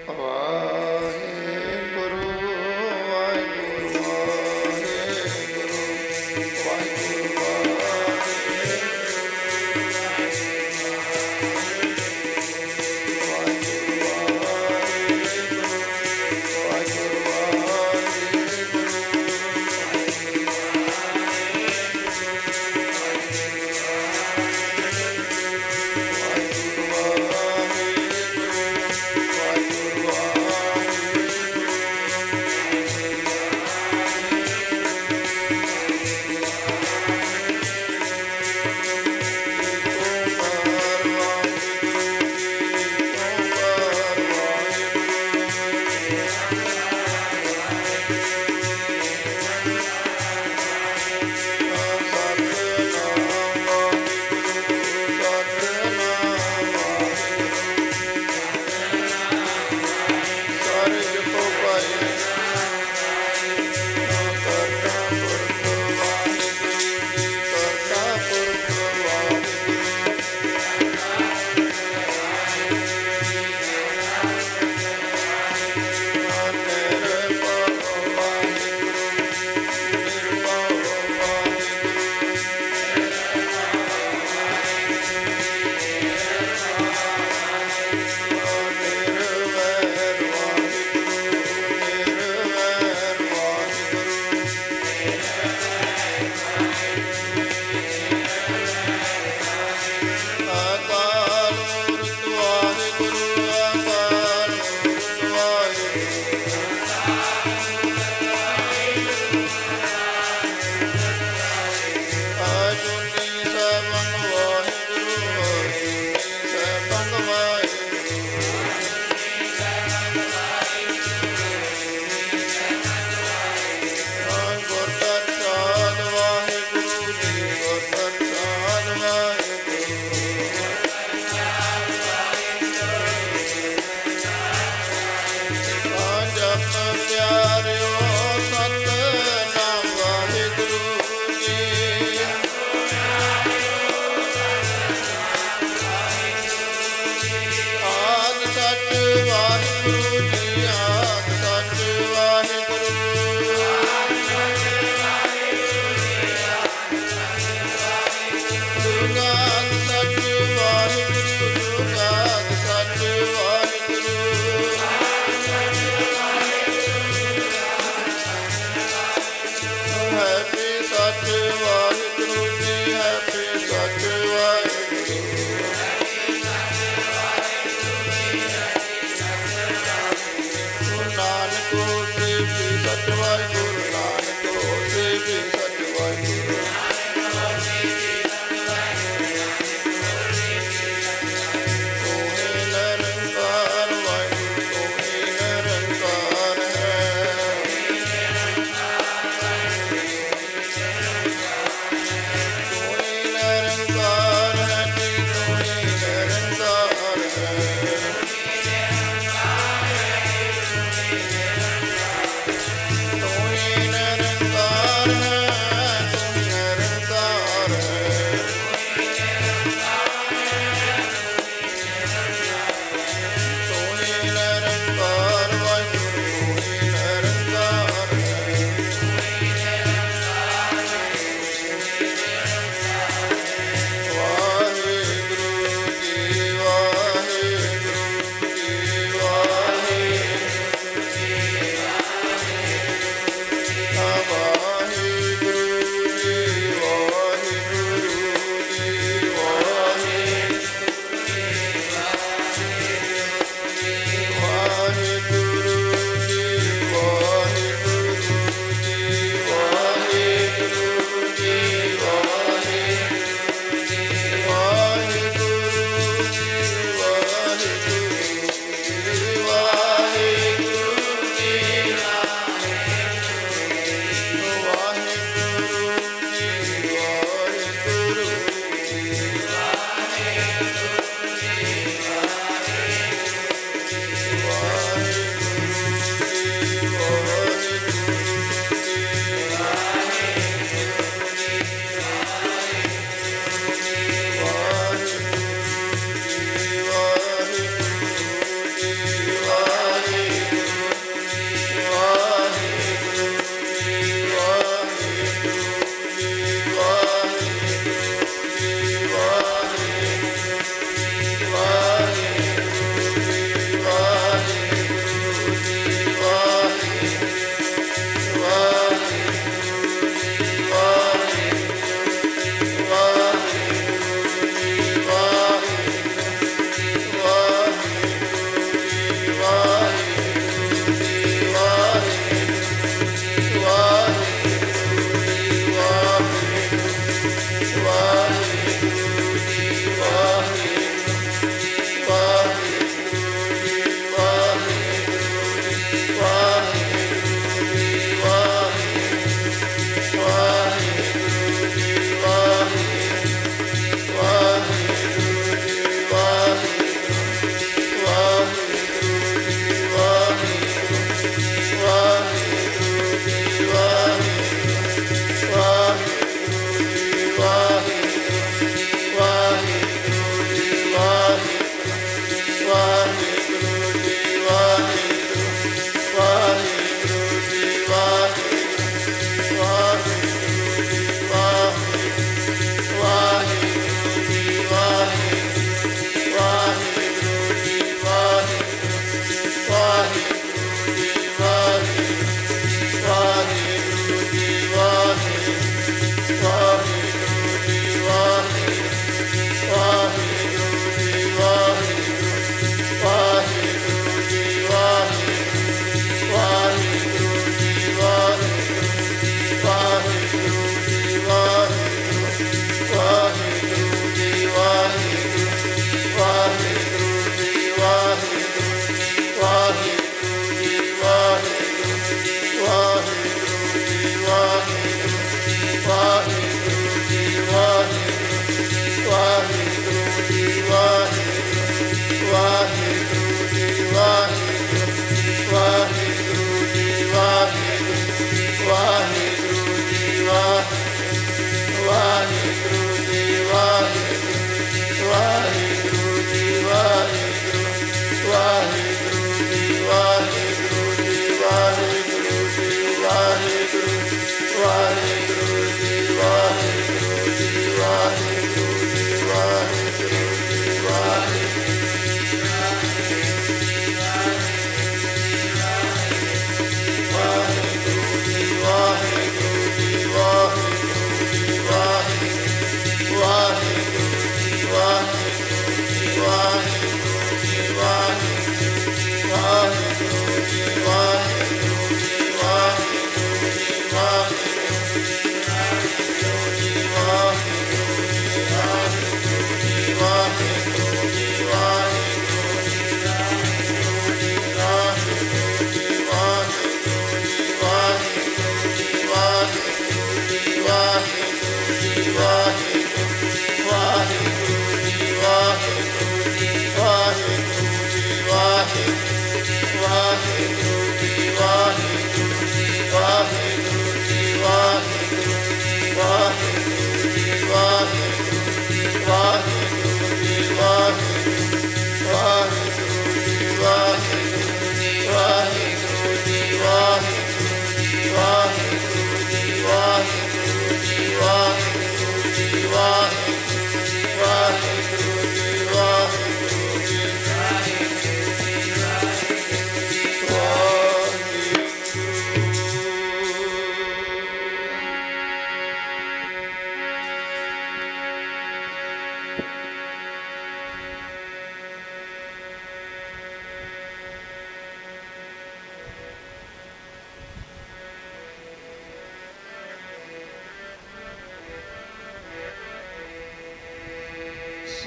ਵਾਹਿਗੁਰੂ ਵਾਹਿਗੁਰੂ ਵਾਹਿਗੁਰੂ ਵਾਹਿਗੁਰੂ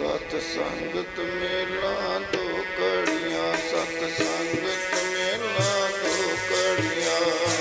सत संगत मेला दो कड़ियाँ, सत संगत मेला दो कड़ियाँ।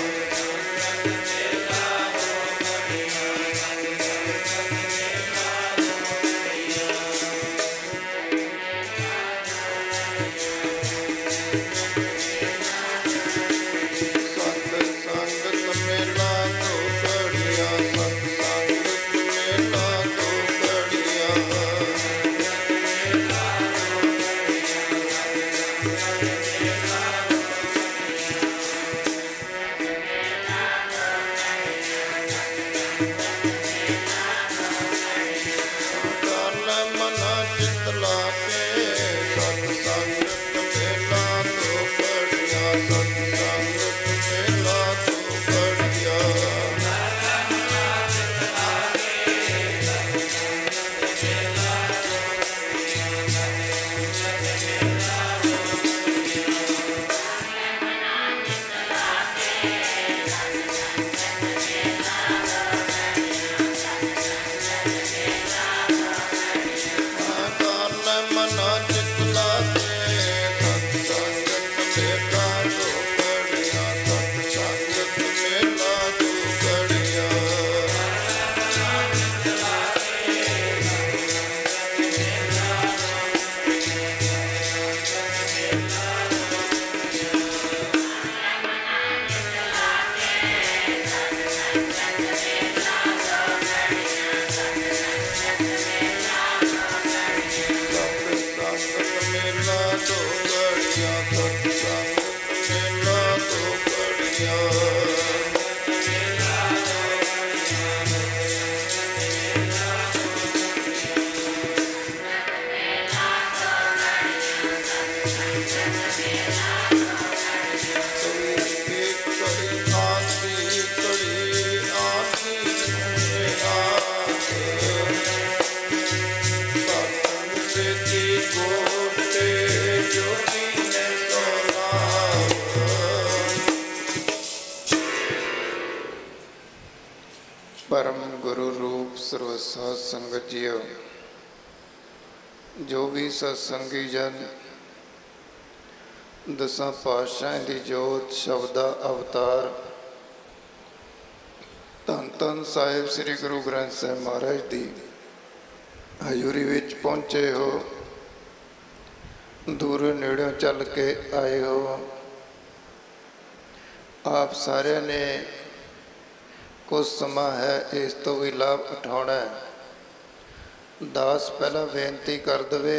परम गुरु रूप सर्व साध संगत जियो, जो भी सत्संगी जन दसां पातशाहां दी जोत शब्दा अवतार धन धन साहिब श्री गुरु ग्रंथ साहिब महाराज दी हजूरी विच पहुँचे हो, दूर नेड़ों चल के आए हो। आप सारे ने कुछ समा है इस तो भी लाभ उठाना है। दास पहला बेनती कर दवे,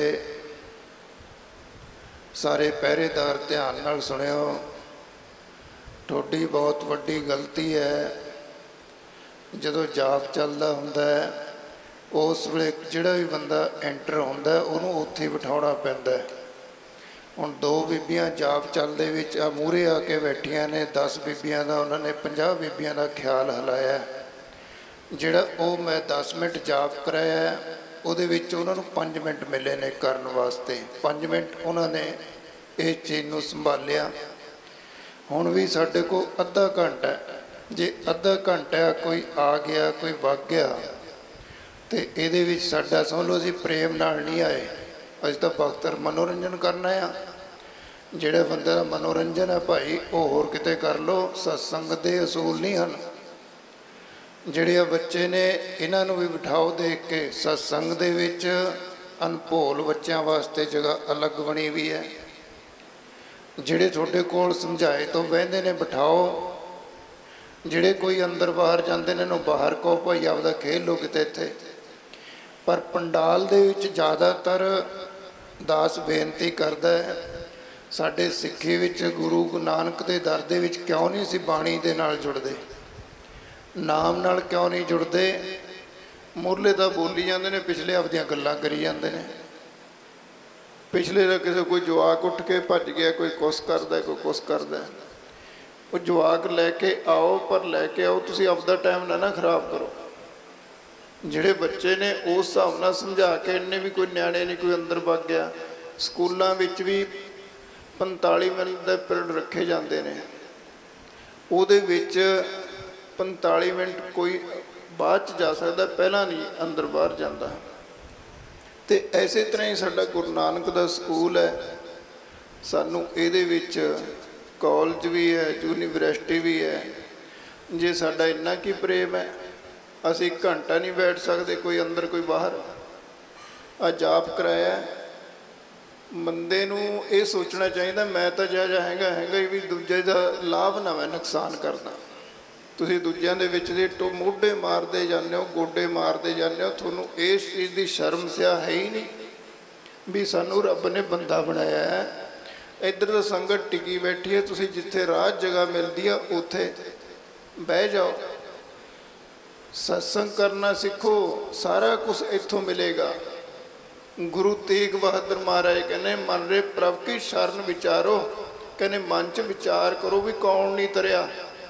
सारे पहरेदार ध्यान नाल सुनियो। थोड़ी बहुत वड्डी गलती है, जदों जाप चलदा हुंदा है उस वेले जिहड़ा भी बंदा एंटर हुंदा उहनूं उत्थे बिठाउणा पैंदा है। हुण दो बीबियां जाप चलदे विच आ मूहरे आके बैठियां ने, 10 बीबियां दा उन्होंने 50 बीबियां दा ख्याल हलाया। जिहड़ा वो मैं 10 मिनट जाप कराया उहदे विच उन्हां नूं 5 मिनट मिले ने करन वास्ते। 5 मिनट उन्होंने इस चीज़ नूं संभालिया। हुण भी साडे कोल अद्धा घंटा है, जे अद्धा घंटा कोई आ गया कोई वग गया तो इहदे विच साडा समझ लो असीं प्रेम नाल नहीं आए, असीं तां भगतर मनोरंजन करना है। जिहड़े बंदे दा मनोरंजन है भाई वो होर किते कर लो, सत्संग दे असूल नहीं हैं। जिहड़े बच्चे ने इन्हां नूं भी बिठाओ देख के। सत्संग दे विच अनभोल बच्चों वास्ते जगह अलग बनी हुई है। जिहड़े तुहाडे कोल समझाए तो बहिंदे ने बिठाओ, जिहड़े कोई अंदर बाहर जांदे ने बाहर कहो भाई आपदा खेल लो किते इत्थे। पर पंडाल दे विच ज़्यादातर दास बेनती करदा है, साडे सिੱਖੀ विच गुरु नानक दे दर दे विच क्यों नहीं असीं बाणी दे नाल जुड़दे, नाम नाल क्यों नहीं जुड़दे। मुरले तां बोली जांदे ने, पिछले आपदियां गल्लां करी जांदे ने। पिछले दा किसे कोई जवाक उठ के भज गया, कोई कुछ करदा कोई कुछ करदा। वो जवाक लैके आओ, पर लैके आओ तुसीं आपदा टाइम ना खराब करो। जिहड़े बच्चे ने उस हिसाब नाल समझा के, इन्ने भी कोई न्याणे नहीं कोई अंदर वग गया। स्कूलों विच भी 45 मिनट के पीरियड रखे जाते हैं, उहदे विच 45 मिनट कोई बाद च जा सकता, पहला नहीं अंदर बाहर जाता। ਤੇ ਇਸੇ ਤਰ੍ਹਾਂ ਹੀ ਸਾਡਾ ਗੁਰੂ ਨਾਨਕ ਦਾ ਸਕੂਲ ਹੈ। ਸਾਨੂੰ ਇਹਦੇ ਵਿੱਚ ਕਾਲਜ ਵੀ ਹੈ, ਯੂਨੀਵਰਸਿਟੀ ਵੀ ਹੈ। ਜੇ ਸਾਡਾ ਇੰਨਾ ਕੀ ਪ੍ਰੇਮ ਹੈ, ਅਸੀਂ ਘੰਟਾ ਨਹੀਂ ਬੈਠ ਸਕਦੇ, ਕੋਈ ਅੰਦਰ ਕੋਈ ਬਾਹਰ। ਆ ਜਾਪ ਕਰਾਇਆ, ਬੰਦੇ ਨੂੰ ਇਹ ਸੋਚਣਾ ਚਾਹੀਦਾ ਮੈਂ ਤਾਂ ਜਿਹੜਾ ਹੈਗਾ ਹੀ ਵੀ ਦੂਜੇ ਦਾ ਲਾਭ ਨਾ ਮੈਂ ਨੁਕਸਾਨ ਕਰਦਾ। ਤੁਸੀਂ ਦੂਜਿਆਂ ਦੇ ਵਿੱਚ ਦੇ ਮੋਢੇ ਮਾਰਦੇ ਜਾਂਦੇ ਹੋ, ਗੋਡੇ ਮਾਰਦੇ ਜਾਂਦੇ ਹੋ। ਤੁਹਾਨੂੰ ਇਸ ਚੀਜ਼ ਦੀ ਸ਼ਰਮ ਸਿਆ ਹੈ ਹੀ ਨਹੀਂ ਵੀ ਸਾਨੂੰ ਰੱਬ ਨੇ ਬੰਦਾ ਬਣਾਇਆ ਹੈ। ਇੱਧਰ ਤਾਂ ਸੰਗਤ ਟਿਕੀ ਬੈਠੀ ਹੈ, ਤੁਸੀਂ ਜਿੱਥੇ ਰਾਹ ਜਗ੍ਹਾ ਮਿਲਦੀ ਆ ਉੱਥੇ ਬਹਿ ਜਾਓ, ਸਤਸੰਗ ਕਰਨਾ ਸਿੱਖੋ, ਸਾਰਾ ਕੁਛ ਇੱਥੋਂ ਮਿਲੇਗਾ। ਗੁਰੂ ਤੇਗ ਬਹਾਦਰ ਮਹਾਰਾਜ ਕਹਿੰਦੇ ਮਨ ਰੇ ਪ੍ਰਭ ਕੀ ਸ਼ਰਨ ਵਿਚਾਰੋ, ਕਹਿੰਦੇ ਮਨ 'ਚ ਵਿਚਾਰ ਕਰੋ ਵੀ ਕੌਣ ਨਹੀਂ ਤਰਿਆ।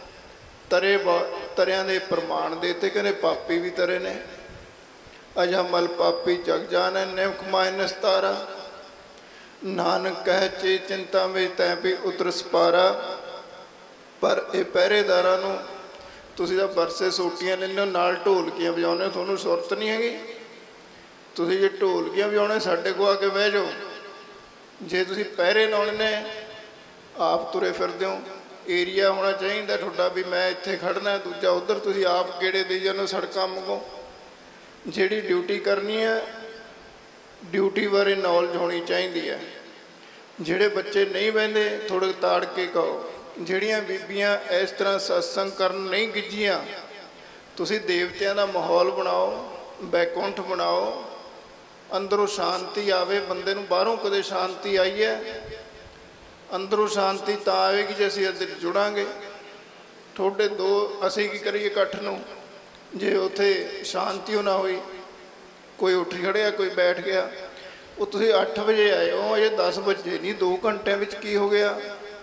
ਤਰਿਆਂ ਦੇ ਪ੍ਰਮਾਣ ਦੇ ਤੇ ਕਹਿੰਦੇ ਪਾਪੀ ਵੀ ਤਰੇ ਨੇ। ਅਜਾ ਮਲ ਪਾਪੀ ਜਗ ਜਾਣੈ ਨਿਮਕ ਮਾਇ ਨਿਸਤਾਰਾ, ਨਾਨਕ ਕਹਿ ਚੇ ਚਿੰਤਾ ਵਿੱਚ ਤੈ ਵੀ ਉਤਰ ਸਪਾਰਾ। ਪਰ ਇਹ ਪਹਿਰੇਦਾਰਾਂ ਨੂੰ ਤੁਸੀਂ ਤਾਂ ਬਰਸੇ ਸੋਟੀਆਂ ਲੈਂਦੇ ਹੋ, ਨਾਲ ਢੋਲਕੀਆਂ ਵਜਾਉਂਦੇ ਹੋ, ਤੁਹਾਨੂੰ ਸੁਰਤ ਨਹੀਂ ਹੈਗੀ। ਤੁਸੀਂ ਜੇ ਢੋਲਕੀਆਂ ਵਜਾਉਣੇ ਸਾਡੇ ਕੋਲ ਆ ਕੇ ਬਹਿ ਜਾਓ। ਜੇ ਤੁਸੀਂ ਪਹਿਰੇ ਲਾਉਣੇ ਨੇ ਆਪ ਤੁਰੇ ਫਿਰਦੇ ਹੋ। ਏਰੀਆ ਹੋਣਾ ਚਾਹੀਦਾ ਤੁਹਾਡਾ ਵੀ ਮੈਂ ਇੱਥੇ ਖੜਨਾ, ਦੂਜਾ ਉੱਧਰ ਤੁਸੀਂ ਆਪ ਗੇੜੇ ਦੇਈ ਜਾਂਦੇ ਹੋ ਸੜਕਾਂ ਵਾਂਗੂ। ਜਿਹੜੀ ਡਿਊਟੀ ਕਰਨੀ ਹੈ, ਡਿਊਟੀ ਬਾਰੇ ਨੌਲੇਜ ਹੋਣੀ ਚਾਹੀਦੀ ਹੈ। ਜਿਹੜੇ ਬੱਚੇ ਨਹੀਂ ਬਹਿੰਦੇ ਥੋੜ੍ਹੇ ਤਾੜ ਕੇ ਕਹੋ। ਜਿਹੜੀਆਂ ਬੀਬੀਆਂ ਇਸ ਤਰ੍ਹਾਂ ਸਤਸੰਗ ਕਰਨ ਨਹੀਂ ਗਿੱਝੀਆਂ, ਤੁਸੀਂ ਦੇਵਤਿਆਂ ਦਾ ਮਾਹੌਲ ਬਣਾਓ, ਬੈਕੁੰਠ ਬਣਾਓ, ਅੰਦਰੋਂ ਸ਼ਾਂਤੀ ਆਵੇ ਬੰਦੇ ਨੂੰ। ਬਾਹਰੋਂ ਕਦੇ ਸ਼ਾਂਤੀ ਆਈ ਹੈ? ਅੰਦਰੋਂ ਸ਼ਾਂਤੀ ਤਾਂ ਆਵੇਗੀ ਜੇ ਅਸੀਂ ਅੰਦਰ ਜੁੜਾਂਗੇ। ਤੁਹਾਡੇ ਦੋ ਅਸੀਂ ਕੀ ਕਰੀਏ ਇਕੱਠ ਨੂੰ, ਜੇ ਉੱਥੇ ਸ਼ਾਂਤੀ ਨਾ ਹੋਈ, ਕੋਈ ਉੱਠ ਖੜਿਆ ਕੋਈ ਬੈਠ ਗਿਆ। ਉਹ ਤੁਸੀਂ 8 ਵਜੇ ਆਏ ਹੋ, ਅਜੇ 10 ਵਜੇ ਨਹੀਂ, 2 ਘੰਟਿਆਂ ਵਿੱਚ ਕੀ ਹੋ ਗਿਆ?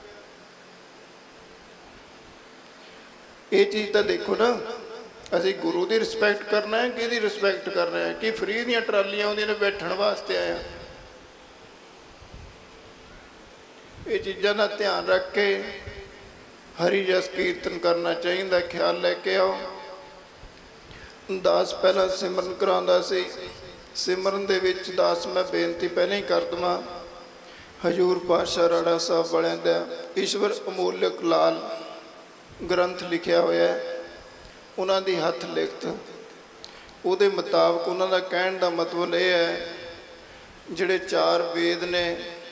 ਇਹ ਚੀਜ਼ ਤਾਂ ਦੇਖੋ ਨਾ। ਅਸੀਂ ਗੁਰੂ ਦੀ ਰਿਸਪੈਕਟ ਕਰਨਾ ਹੈ, ਕਿਹਦੀ ਰਿਸਪੈਕਟ ਕਰਨਾ ਹੈ? ਕਿ ਫਰੀ ਦੀਆਂ ਟਰਾਲੀਆਂ ਆਉਂਦੀਆਂ ਨੇ ਬੈਠਣ ਵਾਸਤੇ ਆਇਆ? ਇਹ ਚੀਜ਼ਾਂ ਦਾ ਧਿਆਨ ਰੱਖ ਕੇ ਹਰੀ ਜਸ ਕੀਰਤਨ ਕਰਨਾ ਚਾਹੀਦਾ। ਖਿਆਲ ਲੈ ਕੇ ਆਓ। ਦਾਸ ਪਹਿਲਾਂ ਸਿਮਰਨ ਕਰਾਉਂਦਾ ਸੀ। ਸਿਮਰਨ ਦੇ ਵਿੱਚ ਦਾਸ ਮੈਂ ਬੇਨਤੀ ਪਹਿਲਾਂ ਹੀ ਕਰ ਦੇਵਾਂ, ਹਜ਼ੂਰ ਪਾਤਸ਼ਾਹ ਰਾੜਾ ਸਾਹਿਬ ਵਾਲਿਆਂ ਦਾ ਈਸ਼ਵਰ ਅਮੋਲਕ ਲਾਲ ਗ੍ਰੰਥ ਲਿਖਿਆ ਹੋਇਆ ਹੈ, ਉਹਨਾਂ ਦੀ ਹੱਥ ਲਿਖਤ। ਉਹਦੇ ਮੁਤਾਬਕ ਉਹਨਾਂ ਦਾ ਕਹਿਣ ਦਾ ਮਤਲਬ ਇਹ ਹੈ, ਜਿਹੜੇ 4 ਵੇਦ ਨੇ,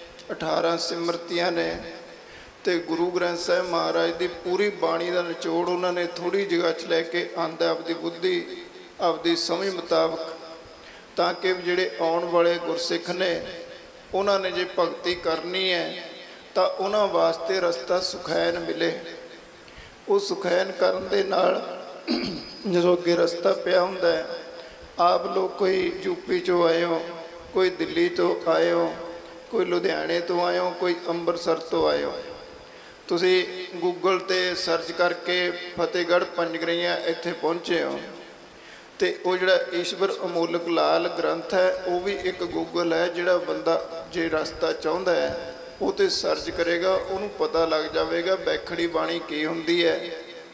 18 ਸਿਮਰਤੀਆਂ ਨੇ, ਤੇ ਗੁਰੂ ਗ੍ਰੰਥ ਸਾਹਿਬ ਮਹਾਰਾਜ ਦੀ ਪੂਰੀ ਬਾਣੀ ਦਾ ਨਿਚੋੜ ਉਹਨਾਂ ਨੇ ਥੋੜ੍ਹੀ ਜਗ੍ਹਾ 'ਚ ਲੈ ਕੇ ਆਂਦਾ ਆਪਦੀ ਬੁੱਧੀ, ਆਪਦੀ ਸਮਝ ਮੁਤਾਬਕ, ਤਾਂ ਕਿ ਜਿਹੜੇ ਆਉਣ ਵਾਲੇ ਗੁਰਸਿੱਖ ਨੇ ਉਹਨਾਂ ਨੇ ਜੇ ਭਗਤੀ ਕਰਨੀ ਹੈ ਤਾਂ ਉਹਨਾਂ ਵਾਸਤੇ ਰਸਤਾ ਸੁਖੈਨ ਮਿਲੇ। ਉਹ ਸੁਖੈਨ ਕਰਨ ਦੇ ਨਾਲ ਜਦੋਂ ਅੱਗੇ ਰਸਤਾ ਪਿਆ ਹੁੰਦਾ ਹੈ, ਆਪ ਲੋਕ ਕੋਈ ਯੂਪੀ 'ਚੋਂ ਆਏ ਹੋ, ਕੋਈ ਦਿੱਲੀ ਤੋਂ ਆਏ ਹੋ, ਕੋਈ ਲੁਧਿਆਣੇ ਤੋਂ ਆਏ ਹੋ, ਕੋਈ ਅੰਮ੍ਰਿਤਸਰ ਤੋਂ ਆਏ ਹੋ। ਤੁਸੀਂ ਗੂਗਲ 'ਤੇ ਸਰਚ ਕਰਕੇ ਫਤਿਹਗੜ੍ਹ ਪੰਜਗਰਈਆਂ ਇੱਥੇ ਪਹੁੰਚੇ ਹੋ। ਅਤੇ ਉਹ ਜਿਹੜਾ ਈਸ਼ਵਰ ਅਮੋਲਕ ਲਾਲ ਗ੍ਰੰਥ ਹੈ, ਉਹ ਵੀ ਇੱਕ ਗੂਗਲ ਹੈ। ਜਿਹੜਾ ਬੰਦਾ ਜੇ ਰਸਤਾ ਚਾਹੁੰਦਾ ਹੈ ਉਹ 'ਤੇ ਸਰਚ ਕਰੇਗਾ, ਉਹਨੂੰ ਪਤਾ ਲੱਗ ਜਾਵੇਗਾ ਬੈਖੜੀ ਬਾਣੀ ਕੀ ਹੁੰਦੀ ਹੈ,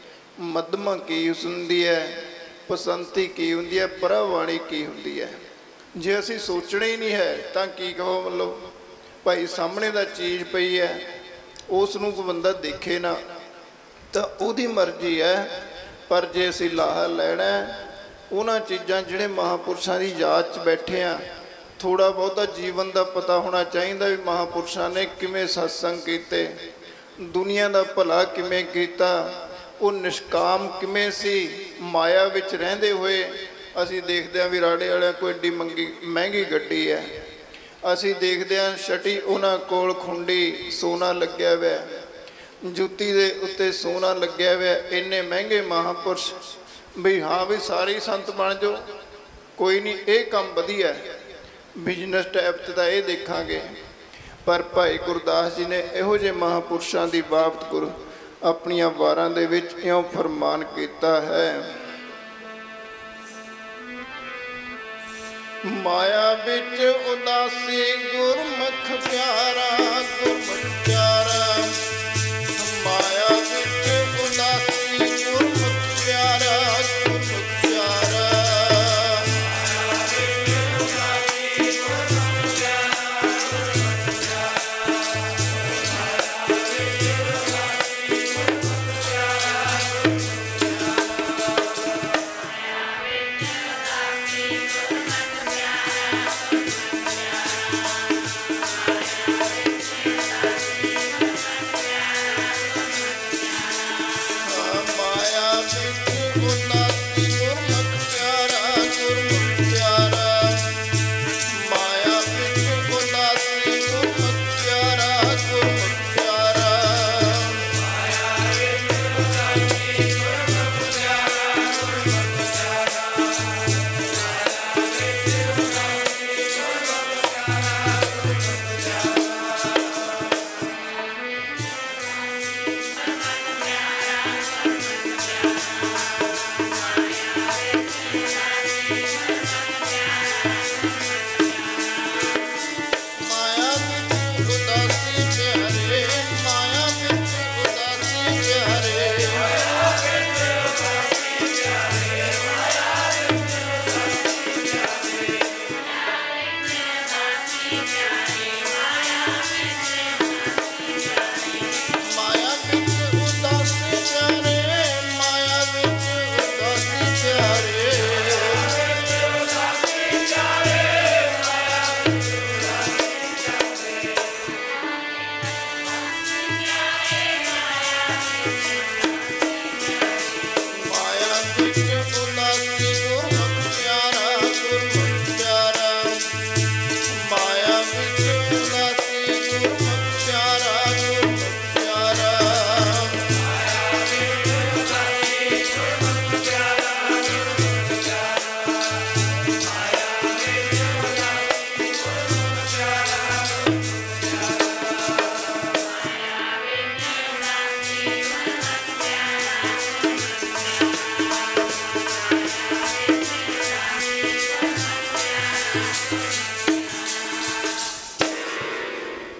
ਮੱਧਮਾ ਕੀ ਹੁੰਦੀ ਹੈ, ਪਸੰਤੀ ਕੀ ਹੁੰਦੀ ਹੈ, ਪਰਾਵਾਣੀ ਕੀ ਹੁੰਦੀ ਹੈ। ਜੇ ਅਸੀਂ ਸੋਚਣਾ ਹੀ ਨਹੀਂ ਹੈ ਤਾਂ ਕੀ ਕਹੋ? ਮਤਲਬ ਭਾਈ ਸਾਹਮਣੇ ਦਾ ਚੀਜ਼ ਪਈ ਹੈ, ਉਸ ਨੂੰ ਕੋਈ ਬੰਦਾ ਦੇਖੇ ਨਾ ਤਾਂ ਉਹਦੀ ਮਰਜ਼ੀ ਹੈ। ਪਰ ਜੇ ਅਸੀਂ ਲਾਹਾ ਲੈਣਾ ਉਹਨਾਂ ਚੀਜ਼ਾਂ ਜਿਹੜੇ ਮਹਾਂਪੁਰਸ਼ਾਂ ਦੀ ਯਾਦ 'ਚ ਬੈਠੇ ਆ, ਥੋੜ੍ਹਾ ਬਹੁਤਾ ਜੀਵਨ ਦਾ ਪਤਾ ਹੋਣਾ ਚਾਹੀਦਾ ਵੀ ਮਹਾਂਪੁਰਸ਼ਾਂ ਨੇ ਕਿਵੇਂ ਸਤਸੰਗ ਕੀਤੇ, ਦੁਨੀਆ ਦਾ ਭਲਾ ਕਿਵੇਂ ਕੀਤਾ, ਉਹ ਨਿਸ਼ਕਾਮ ਕਿਵੇਂ ਸੀ। ਮਾਇਆ ਵਿੱਚ ਰਹਿੰਦੇ ਹੋਏ ਅਸੀਂ ਦੇਖਦੇ ਹਾਂ ਵੀ ਰਾੜੇ ਵਾਲਿਆਂ ਕੋਈ ਐਡੀ ਮਹਿੰਗੀ ਗੱਡੀ ਹੈ, ਅਸੀਂ ਦੇਖਦੇ ਹਾਂ ਛਟੀ ਉਹਨਾਂ ਕੋਲ ਖੁੰਡੀ ਸੋਨਾ ਲੱਗਿਆ ਹੋਇਆ, ਜੁੱਤੀ ਦੇ ਉੱਤੇ ਸੋਨਾ ਲੱਗਿਆ ਹੋਇਆ। ਇੰਨੇ ਮਹਿੰਗੇ ਮਹਾਂਪੁਰਸ਼ ਵੀ ਹਾਂ ਵੀ ਸਾਰੇ ਸੰਤ ਬਣ ਜਾਓ, ਕੋਈ ਨਹੀਂ, ਇਹ ਕੰਮ ਵਧੀਆ ਬਿਜ਼ਨਸ ਟਾਈਪ 'ਚ ਤਾਂ ਇਹ ਦੇਖਾਂਗੇ। ਪਰ ਭਾਈ ਗੁਰਦਾਸ ਜੀ ਨੇ ਇਹੋ ਜਿਹੇ ਮਹਾਂਪੁਰਸ਼ਾਂ ਦੀ ਬਾਬਤ ਗੁਰੂ ਆਪਣੀਆਂ ਵਾਰਾਂ ਦੇ ਵਿੱਚ ਇਉਂ ਫਰਮਾਨ ਕੀਤਾ ਹੈ, ਮਾਇਆ ਵਿੱਚ ਉਦਾਸੀ ਗੁਰਮੁਖ ਪਿਆਰਾ, ਗੁਰਮੁਖ ਪਿਆਰਾ, ਮਾਇਆ ਵਿੱਚ ਉਦਾਸੀ ਗੁਰਮੁਖ ਪਿਆਰਾ, ਗੁਰਮੁਖ ਪਿਆਰਾ, ਮਾਇਆ ਵਿੱਚ ਉਦਾਸੀ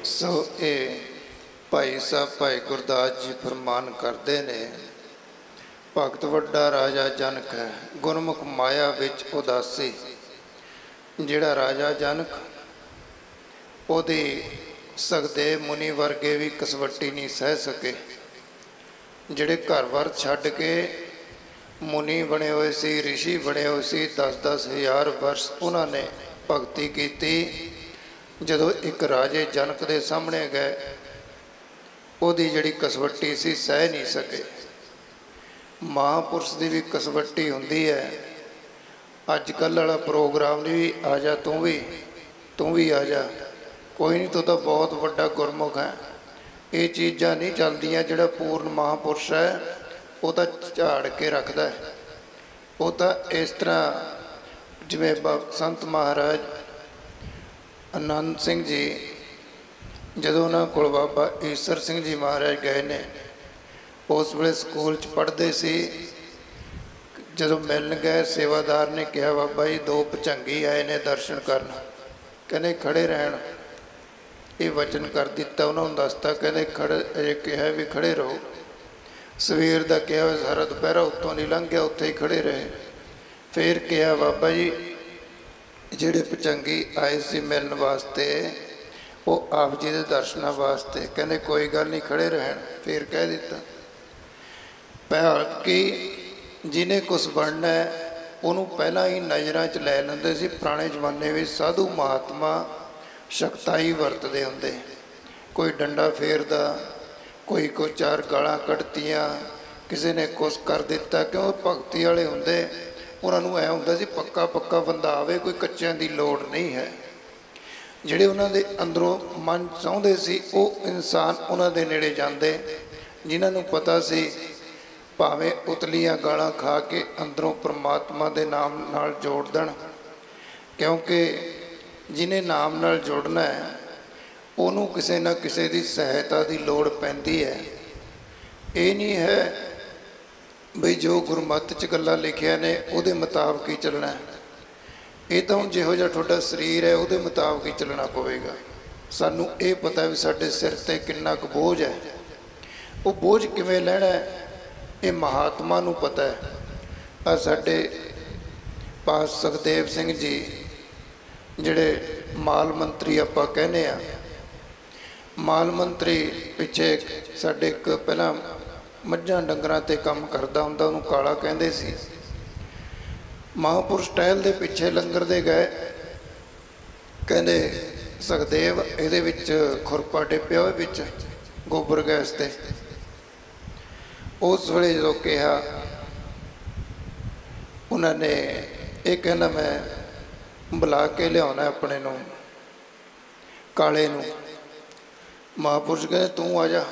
सो ये भाई साहब भाई गुरदास जी फरमान करते ने, भगत वड्डा राजा जनक है, गुरमुख माया विच उदासी। जिहड़ा राजा जनक ओदी सखदेव मुनि वर्गे भी कसवट्टी नहीं सह सके। जिहड़े घर बार छड्ड के मुनि बने हुए सी, ऋषि बने हुए सी, 10-10 हज़ार वर्ष उन्होंने भगती की। जदों एक राजे जनक के सामने गए, ओदी जिहड़ी कसवट्टी सी सह नहीं सके। महापुरुष की भी कसवट्टी हुंदी है। अजकल वाला प्रोग्राम भी आ जा, तू भी आ जा, कोई नहीं, तू तो बहुत वड्डा गुरमुख है। ये चीज़ां नहीं चलदियां। जिहड़ा पूर्ण महापुरुष है वो तो झाड़ के रखता है। वो तो इस तरह जिवें संत महाराज आनंद सिंह जी जदों उन्हां कोल बाबा ईसर सिंह जी महाराज गए ने, उस वेले स्कूल च पढ़ते सी। जदों मिलन गए, सेवादार ने कहा बाबा जी 2 भुजंगी आए ने दर्शन करन, कहने खड़े रहन। ये वचन कर दिता, उन्होंने दसता, कहते खड़े अजे कहा भी खड़े रहो। सवेर का कहा सारा दोपहरा उत्तों नहीं लंघ गया, उत्थे ही खड़े रहे। फिर कहा बाबा जी जिहड़े भुजंगी आए सी मिलन वास्ते, वो आप जी के दर्शनों वास्ते, कहते कोई गल नहीं खड़े रहन। फिर कह दिता कि जिन्हें कुछ बनना है उन्होंने पहला ही नज़रों च लै लेंदे सी। पुराने जमाने में साधु महात्मा शक्ताई वरतते होंदे, कोई डंडा फेरदा, कोई 4 गालां कढ़तियां, किसी ने कुछ कर दिता। क्यों भगती वाले होंदे, उन्होंने ऐ होंदा सी पक्का पक्का बंदा आवे, कोई कच्चियां दी लोड़ नहीं है। जिहड़े उन्हां दे अंदरों मन चाहुंदे सी वो इंसान उन्हां दे नेड़े जांदे, जिन्हां नूं पता सी भावें उतलियां गालां खा के अंदरों परमात्मा दे नाम नाल जोड़ देण। क्योंकि जिन्हें नाम नाल जोड़ना है उन्होंने किसी ना किसी की सहायता की लौड़ पैंदी है। ये नहीं है बई जो गुरमत च गल्लां लिखिया ने उहदे मुताबिक ही चलना है। ये तो हुण जिहो जिहा तुहाडा शरीर है उहदे मुताबिक ही चलना पवेगा। सानू ये पता भी साडे सिर ते किन्ना क बोझ है, वो बोझ किवें लैणा है ये महात्मा नूं पता है। आ साडे पास सुखदेव सिंह जी जिहड़े माल मंत्री आपां कहने आ, माल मंत्री पिछे साडे एक पहला मझां डंगरां ते काम करदा हुंदा, उहनूं काला कहंदे सी। महापुरुष टहल दे पिछे लंगर दे गए, कहंदे सुखदेव इहदे विच खुरपा टिप्पिया होया विच गोबर गैस ते। उस वेले जो कहा उन्होंने ये कहना मैं बुला के लिया अपने नूं काले नूं। महापुरुष कहते तू आ जा।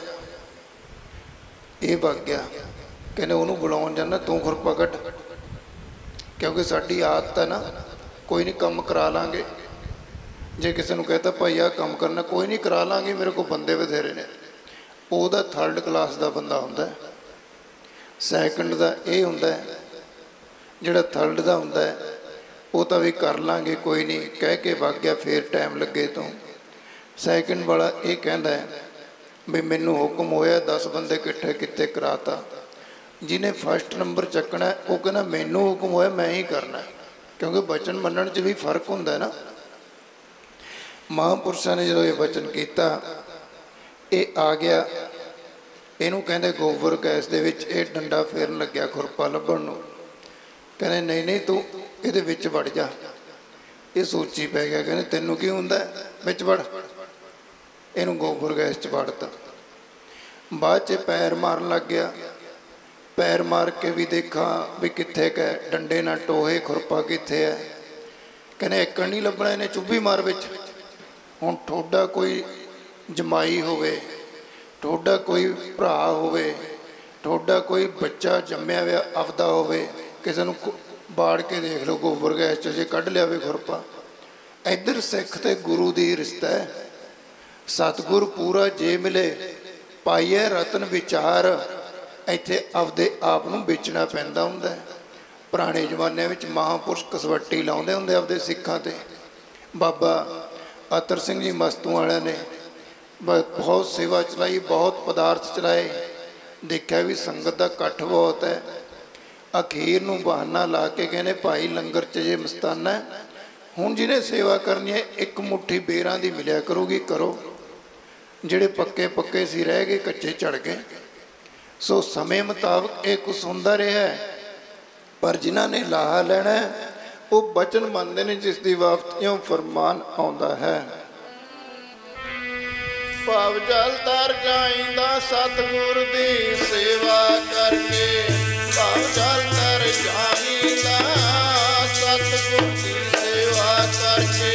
ये वग गया, कहने उन्होंने बुलाउण जाना, तू खुरपा कट, क्योंकि साडी आदत है ना, कोई नहीं काम करा लांगे। जे किसी ने कहता भाई आ काम करना, कोई नहीं करा लांगे, मेरे को बंदे बथेरे ने। वह 3rd क्लास का बंदा हुंदा है, 2nd का ये हुंदा है, जिहड़ा 3rd का हुंदा है वो तो भी कर लांगे, कोई नहीं कह के वग गया। फिर टाइम लगे तो 2nd वाला ये कहता है भी मैनू हुक्म होया 10 बंदे इकट्ठे किते कराता। जिन्हें 1st नंबर चकना है वो कहना मैनू हुक्म होया मैं ही करना है, क्योंकि वचन मनण च भी फर्क हुंदा है ना। महापुरुषों ने जो ये वचन किया ये आ गया, इनू कहते गोबर गैस दे विच ये डंडा फेरन लग्या खुरपा लभण नूं। कहने नहीं नहीं तू ये विच वड़ जा। ये सोची पै गया, कहने तेनों की हुंदा विच वड़। इनू गोबर गैस च वड़ता। बाद च पैर मारन लग गया, पैर मार के भी देखा भी कित्थे क डंडे ना टोहे, खुरपा कित्थे है। कहने एक नहीं लभना, इन्हें चुब्भी मार विच। हुण ठोडा कोई जमाई होवे, ठोडा कोई भरा होवे, ठोडा कोई बच्चा जम्मिया हुआ आपदा होवे, किसी नूं बाड़ के देख लो गोबर गैस च जे कढ़ लिया खुरपा। इधर सिख ते गुरु दी रिश्ता है। सतगुर पूरा जे मिले पाइए रतन विचार, इत्थे आपदे आप नूं बेचना पैंदा हुंदा है। पुराने जमाने में महापुरुष कसवट्टी लाउंदे हुंदे आपदे सिखां ते। बाबा अतर सिंह जी मस्तू वाले ने बहुत सेवा चलाई, बहुत पदार्थ चलाए, देखा भी संगत का इकट्ठ बहुत है। अखीर नूं बहाना ला के कहने भाई लंगर च जे मस्ताना है, हुण जिन्हें सेवा करनी है एक मुट्ठी बेरां दी मिलिया करूगी, करो। जिहड़े पक्के पक्के सी रह गए, कच्चे चढ़ गए। सो समय मुताबक ये कुछ हुंदा रहा है, पर जिन्हां ने लाहा लैना है वो बचन मनते हैं जिसकी वापतियों फरमान आउंदा है। भाव जल तर जाइंदा सतगुर दी सेवा करके, भाव जल तर जाइंदा सतगुर दी सेवा करके।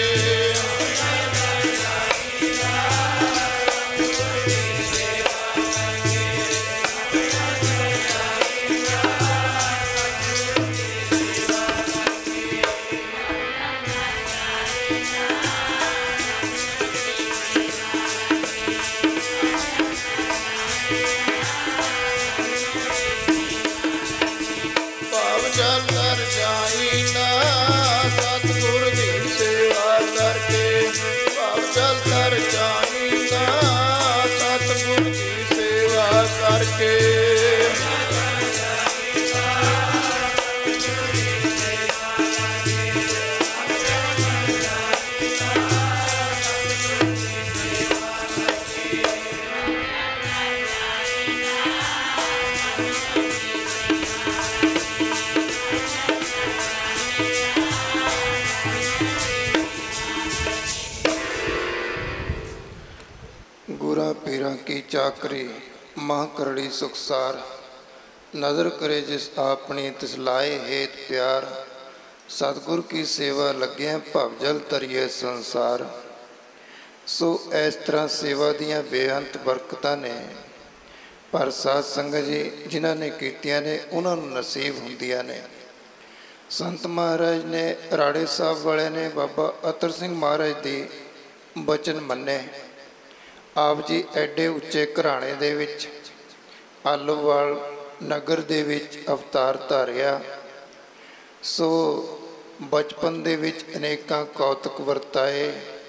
की चाकरी माह करड़ी सुखसार, नज़र करे जिस आपनी तिस लाए हेत प्यार। सतगुर की सेवा लगे भवजल तरिए संसार। सो इस तरह सेवा दियाँ बेअंत बरकतां ने, पर साध संगत जी जिन्हां ने कीतियां ने उन्हां नूं नसीब हुंदियां ने। संत महाराज ने राड़े साहब वाले ने बाबा अतर सिंह महाराज दी बचन मन्ने। आप जी एडे उच्चे घराणे दे विच आलोवाल नगर दे विच अवतार धारिया। सो बचपन दे विच अनेकां कौतक वरताए।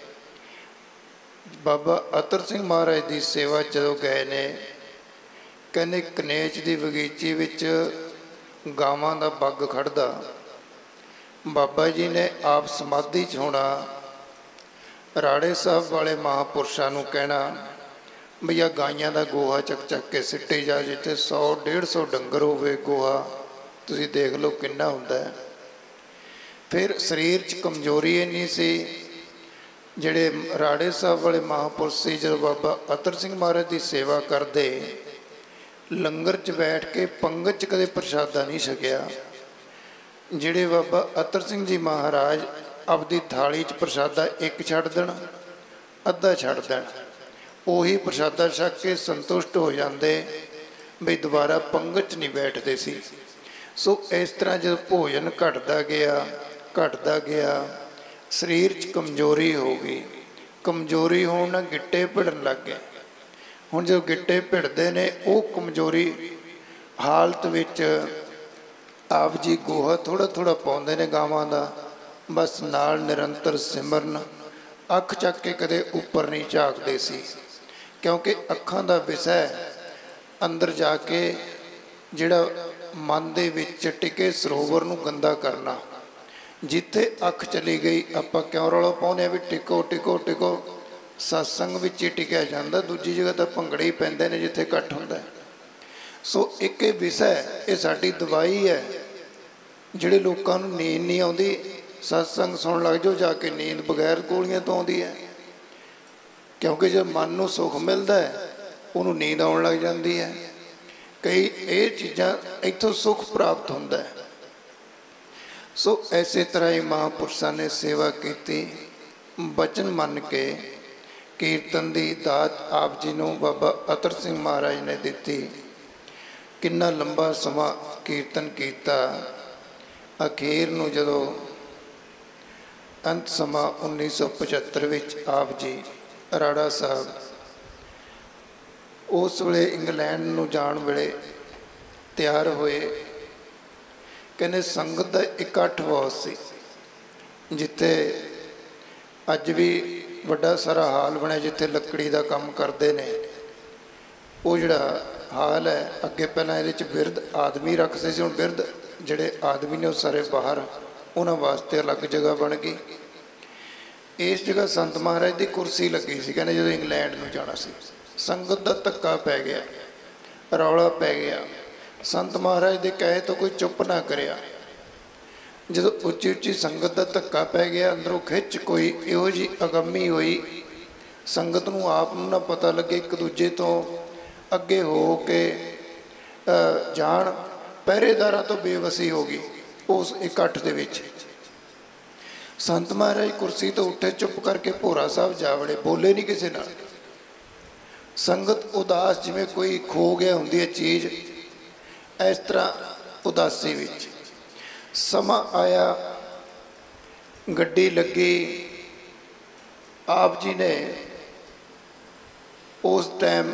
बाबा अतर सिंह महाराज की सेवा जदों गए ने, कहने कनेच की बगीची विच गावां दा बग खड़दा। बाबा जी ने आप समाधि च होना, राड़े साहब वाले महापुरुषों को कहना भैया गाइयां का गोहा चक चक के सिट्टी जा, जिथे 100-150 डंगर होवे गोहा तुसी देख लो किन्ना हुंदा है। फिर शरीर च कमजोरी इन्नी सी, जिहड़े राड़े साहब वाले महापुरुष से जब बाबा अतर सिंह महाराज की सेवा करते, लंगर च बैठ के पंगत च कदे प्रसादा नहीं छकिया। जिहड़े बाबा अतर सिंह जी महाराज अपनी थाली च प्रसादा एक छड़ देन, अद्धा छड़ देन, उही प्रसादा छक के संतुष्ट हो जाते, बई दोबारा पंगत च नहीं बैठते सी। सो इस तरह जब भोजन घटता गया शरीर च कमजोरी हो गई। कमजोरी होने गिट्टे भिड़न लग गए। हुण जो गिट्टे भिड़ते ने वो कमजोरी हालत विच आप जी गोहा थोड़ा थोड़ा पाउंदे ने गावां दा, बस नाल निरंतर सिमरन, अख चक के कदे उपर नहीं झाकते सी, क्योंकि अखां दा विषय अंदर जाके जिहड़ा मन दे विच टिके सरोवर नूं गंदा करना। जिथे अख चली गई आपां क्यों रौला पाउने भी टिको टिको टिको, सत्संग विच ही टिकिया जांदा, दूजी जगह तो भंगड़े ही पैंदे ने जिथे इकट्ठ हुंदा है। सो एक विषय ये साडी दवाई है। जिहड़े लोकां नूं नींद नहीं आउंदी, सत्संग सुन लग जाओ जाके, नींद बगैर गोलियां तो आउंदी है, क्योंकि जब मन नूं सुख मिलता है उन्होंने नींद आउण लग जाती है। कई ये चीज़ां इत्थों सुख प्राप्त हुंदा है। सो इसे तरह ही महापुरुषों ने सेवा की, बचन मन के कीर्तन की दात आप जी नूं बाबा अतर सिंह महाराज ने दी। कितना लंबा समा कीर्तन किया। अखीर नूं जदों अंत समा 1975 विच आप जी राड़ा साहब उस वेले इंग्लैंड नूं जाण वेले तैयार होए। कहने संगत का इकट्ठ बहुत सी, जिथे अज भी ਵੱਡਾ ਸਾਰਾ ਹਾਲ ਬਣਿਆ ਜਿੱਥੇ ਲੱਕੜੀ ਦਾ ਕੰਮ ਕਰਦੇ ਨੇ। ਉਹ ਜਿਹੜਾ ਹਾਲ ਹੈ, ਅੱਗੇ ਪਹਿਲਾਂ ਇਹਦੇ 'ਚ ਬਿਰਧ ਆਦਮੀ ਰੱਖਦੇ ਸੀ, ਹੁਣ ਬਿਰਧ ਜਿਹੜੇ ਆਦਮੀ ਨੇ ਉਹ ਸਾਰੇ ਬਾਹਰ, ਉਹਨਾਂ ਵਾਸਤੇ ਅਲੱਗ ਜਗ੍ਹਾ ਬਣ ਗਈ। ਇਸ ਜਗ੍ਹਾ ਸੰਤ ਮਹਾਰਾਜ ਦੀ ਕੁਰਸੀ ਲੱਗੀ ਸੀ। ਕਹਿੰਦੇ ਜਦੋਂ ਇੰਗਲੈਂਡ ਨੂੰ ਜਾਣਾ ਸੀ, ਸੰਗਤ ਦਾ ਧੱਕਾ ਪੈ ਗਿਆ, ਰੌਲਾ ਪੈ ਗਿਆ, ਸੰਤ ਮਹਾਰਾਜ ਦੇ ਕਹੇ ਤੋਂ ਕੋਈ ਚੁੱਪ ਨਾ ਕਰਿਆ। ਜਦੋਂ ਉੱਚੀ ਉੱਚੀ ਸੰਗਤ ਦਾ ਧੱਕਾ ਪੈ ਗਿਆ, ਅੰਦਰੋਂ ਖਿੱਚ ਕੋਈ ਇਹੋ ਜਿਹੀ ਅਗੰਮੀ ਹੋਈ, ਸੰਗਤ ਨੂੰ ਆਪ ਨੂੰ ਨਾ ਪਤਾ ਲੱਗੇ, ਇੱਕ ਦੂਜੇ ਤੋਂ ਅੱਗੇ ਹੋ ਕੇ ਜਾਣ, ਪਹਿਰੇਦਾਰਾਂ ਤੋਂ ਬੇਵਸੀ ਹੋ ਗਈ। ਉਸ ਇਕੱਠ ਦੇ ਵਿੱਚ ਸੰਤ ਮਹਾਰਾਜ ਕੁਰਸੀ ਤੋਂ ਉੱਠੇ, ਚੁੱਪ ਕਰਕੇ ਭੋਰਾ ਸਾਹਿਬ ਜਾ ਵੜੇ, ਬੋਲੇ ਨਹੀਂ ਕਿਸੇ ਨਾਲ। ਸੰਗਤ ਉਦਾਸ, ਜਿਵੇਂ ਕੋਈ ਖੋ ਗਿਆ ਹੁੰਦੀ ਹੈ ਚੀਜ਼, ਇਸ ਤਰ੍ਹਾਂ ਉਦਾਸੀ ਵਿੱਚ। ਸਮਾਂ ਆਇਆ, ਗੱਡੀ ਲੱਗੀ। ਆਪ ਜੀ ਨੇ ਉਸ ਟਾਈਮ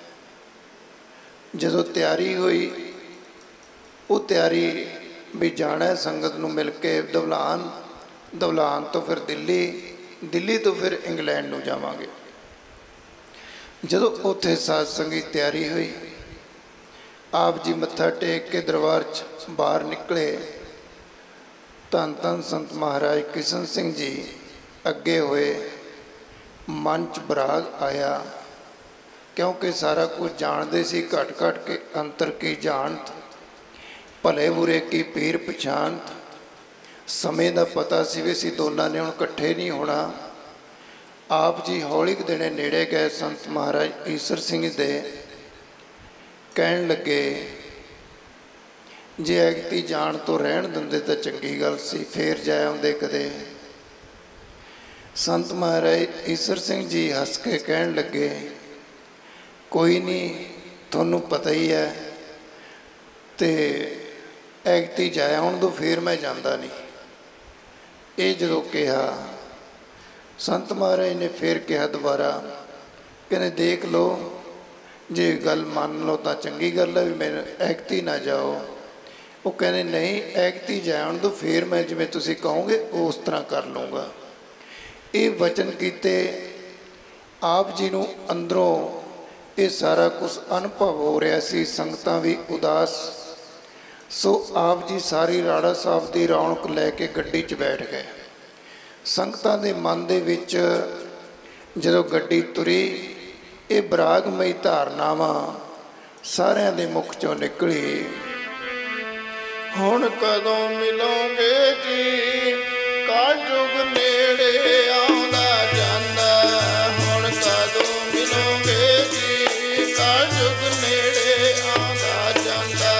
ਜਦੋਂ ਤਿਆਰੀ ਹੋਈ, ਉਹ ਤਿਆਰੀ ਵੀ ਜਾਣਾ ਸੰਗਤ ਨੂੰ ਮਿਲ ਕੇ ਦਵਲਾਨ, ਦਵਲਾਨ ਤੋਂ ਫਿਰ ਦਿੱਲੀ, ਦਿੱਲੀ ਤੋਂ ਫਿਰ ਇੰਗਲੈਂਡ ਨੂੰ ਜਾਵਾਂਗੇ। ਜਦੋਂ ਉੱਥੇ ਸਾਧ ਸੰਗੀ ਤਿਆਰੀ ਹੋਈ, ਆਪ ਜੀ ਮੱਥਾ ਟੇਕ ਕੇ ਦਰਬਾਰ 'ਚ ਬਾਹਰ ਨਿਕਲੇ। ਧੰਨ ਧੰਨ ਸੰਤ ਮਹਾਰਾਜ ਕਿਸ਼ਨ ਸਿੰਘ ਜੀ ਅੱਗੇ ਹੋਏ, ਮਨ 'ਚ ਬਰਾਗ ਆਇਆ, ਕਿਉਂਕਿ ਸਾਰਾ ਕੁਝ ਜਾਣਦੇ ਸੀ। ਘਟ ਘਟ ਕੇ ਅੰਤਰ ਕੀ ਜਾਣਤ, ਭਲੇ ਬੁਰੇ ਕੀ ਪੀਰ ਪਛਾਣਤ। ਸਮੇਂ ਦਾ ਪਤਾ ਸੀ ਵੀ ਅਸੀਂ ਦੋਨਾਂ ਨੇ ਹੁਣ ਇਕੱਠੇ ਨਹੀਂ ਹੋਣਾ। ਆਪ ਜੀ ਹੌਲੀ ਕੁ ਦਿਨੇ ਨੇੜੇ ਗਏ, ਸੰਤ ਮਹਾਰਾਜ ਈਸਰ ਸਿੰਘ ਦੇ ਕਹਿਣ ਲੱਗੇ, ਜੇ ਐਗਤੀ ਜਾਣ ਤੋਂ ਰਹਿਣ ਦਿੰਦੇ ਤਾਂ ਚੰਗੀ ਗੱਲ ਸੀ, ਫੇਰ ਜਾ ਆਉਂਦੇ ਕਦੇ। ਸੰਤ ਮਹਾਰਾਜ ਈਸਰ ਸਿੰਘ ਜੀ ਹੱਸ ਕੇ ਕਹਿਣ ਲੱਗੇ, ਕੋਈ ਨਹੀਂ, ਤੁਹਾਨੂੰ ਪਤਾ ਹੀ ਹੈ, ਤੇ ਐਗਤੀ ਜਾ ਆਉਣ ਤੋਂ ਫੇਰ ਮੈਂ ਜਾਂਦਾ ਨਹੀਂ। ਇਹ ਜਦੋਂ ਕਿਹਾ, ਸੰਤ ਮਹਾਰਾਜ ਨੇ ਫਿਰ ਕਿਹਾ ਦੁਬਾਰਾ, ਕਹਿੰਦੇ ਦੇਖ ਲਓ, ਜੇ ਗੱਲ ਮੰਨ ਲਓ ਤਾਂ ਚੰਗੀ ਗੱਲ ਹੈ, ਵੀ ਮੈਨੂੰ ਐਗਤੀ ਨਾ ਜਾਓ। ਉਹ ਕਹਿੰਦੇ ਨਹੀਂ, ਐਗਤੀ ਜਾਣ ਤੋਂ ਫਿਰ ਮੈਂ ਜਿਵੇਂ ਤੁਸੀਂ ਕਹੋਗੇ ਉਸ ਤਰ੍ਹਾਂ ਕਰ ਲਊਂਗਾ। ਇਹ ਵਚਨ ਕੀਤੇ। ਆਪ ਜੀ ਨੂੰ ਅੰਦਰੋਂ ਇਹ ਸਾਰਾ ਕੁਝ ਅਨੁਭਵ ਹੋ ਰਿਹਾ ਸੀ, ਸੰਗਤਾਂ ਵੀ ਉਦਾਸ। ਸੋ ਆਪ ਜੀ ਸਾਰੀ ਰਾੜਾ ਸਾਹਿਬ ਦੀ ਰੌਣਕ ਲੈ ਕੇ ਗੱਡੀ 'ਚ ਬੈਠ ਗਏ। ਸੰਗਤਾਂ ਦੇ ਮਨ ਦੇ ਵਿੱਚ ਜਦੋਂ ਗੱਡੀ ਤੁਰੀ, ਇਹ ਬਰਾਗਮਈ ਧਾਰਨਾਵਾਂ ਸਾਰਿਆਂ ਦੇ ਮੁਖ 'ਚੋਂ ਨਿਕਲੀ। ਹੁਣ ਕਦੋਂ ਮਿਲੋਗੇ ਜੀ, ਕਲਯੁਗ ਨੇੜੇ ਆਉਂਦਾ ਜਾਂਦਾ। ਹੁਣ ਕਦੋਂ ਮਿਲੋਗੇ ਜੀ, ਕਲਯੁਗ ਨੇੜੇ ਆਉਂਦਾ ਜਾਂਦਾ।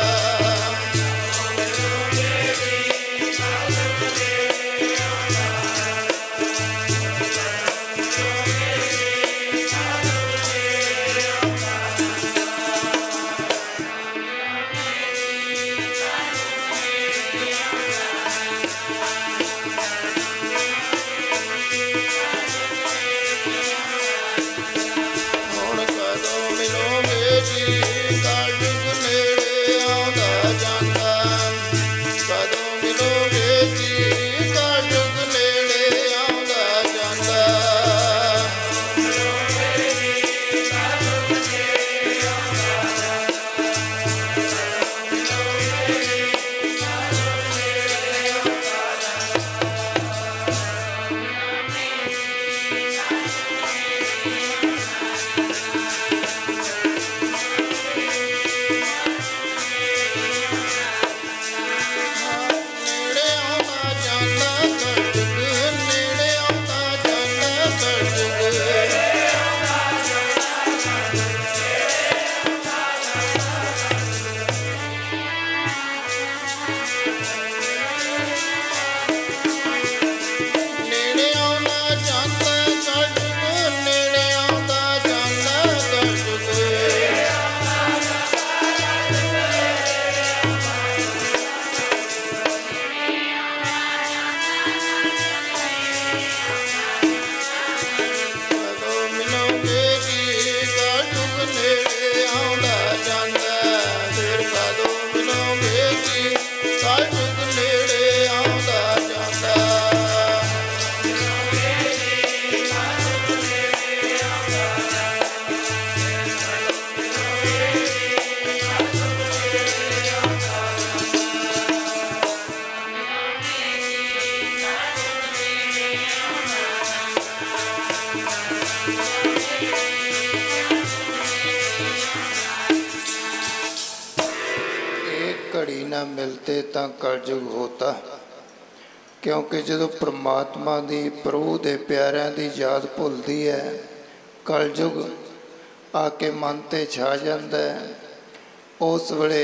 ना मिलते तां कलयुग होता। क्योंकि जदों परमात्मा दी प्रभु दे प्यारिਆਂ दी याद भुलदी है, कलयुग आके मन ते छा जांदा है। उस वेले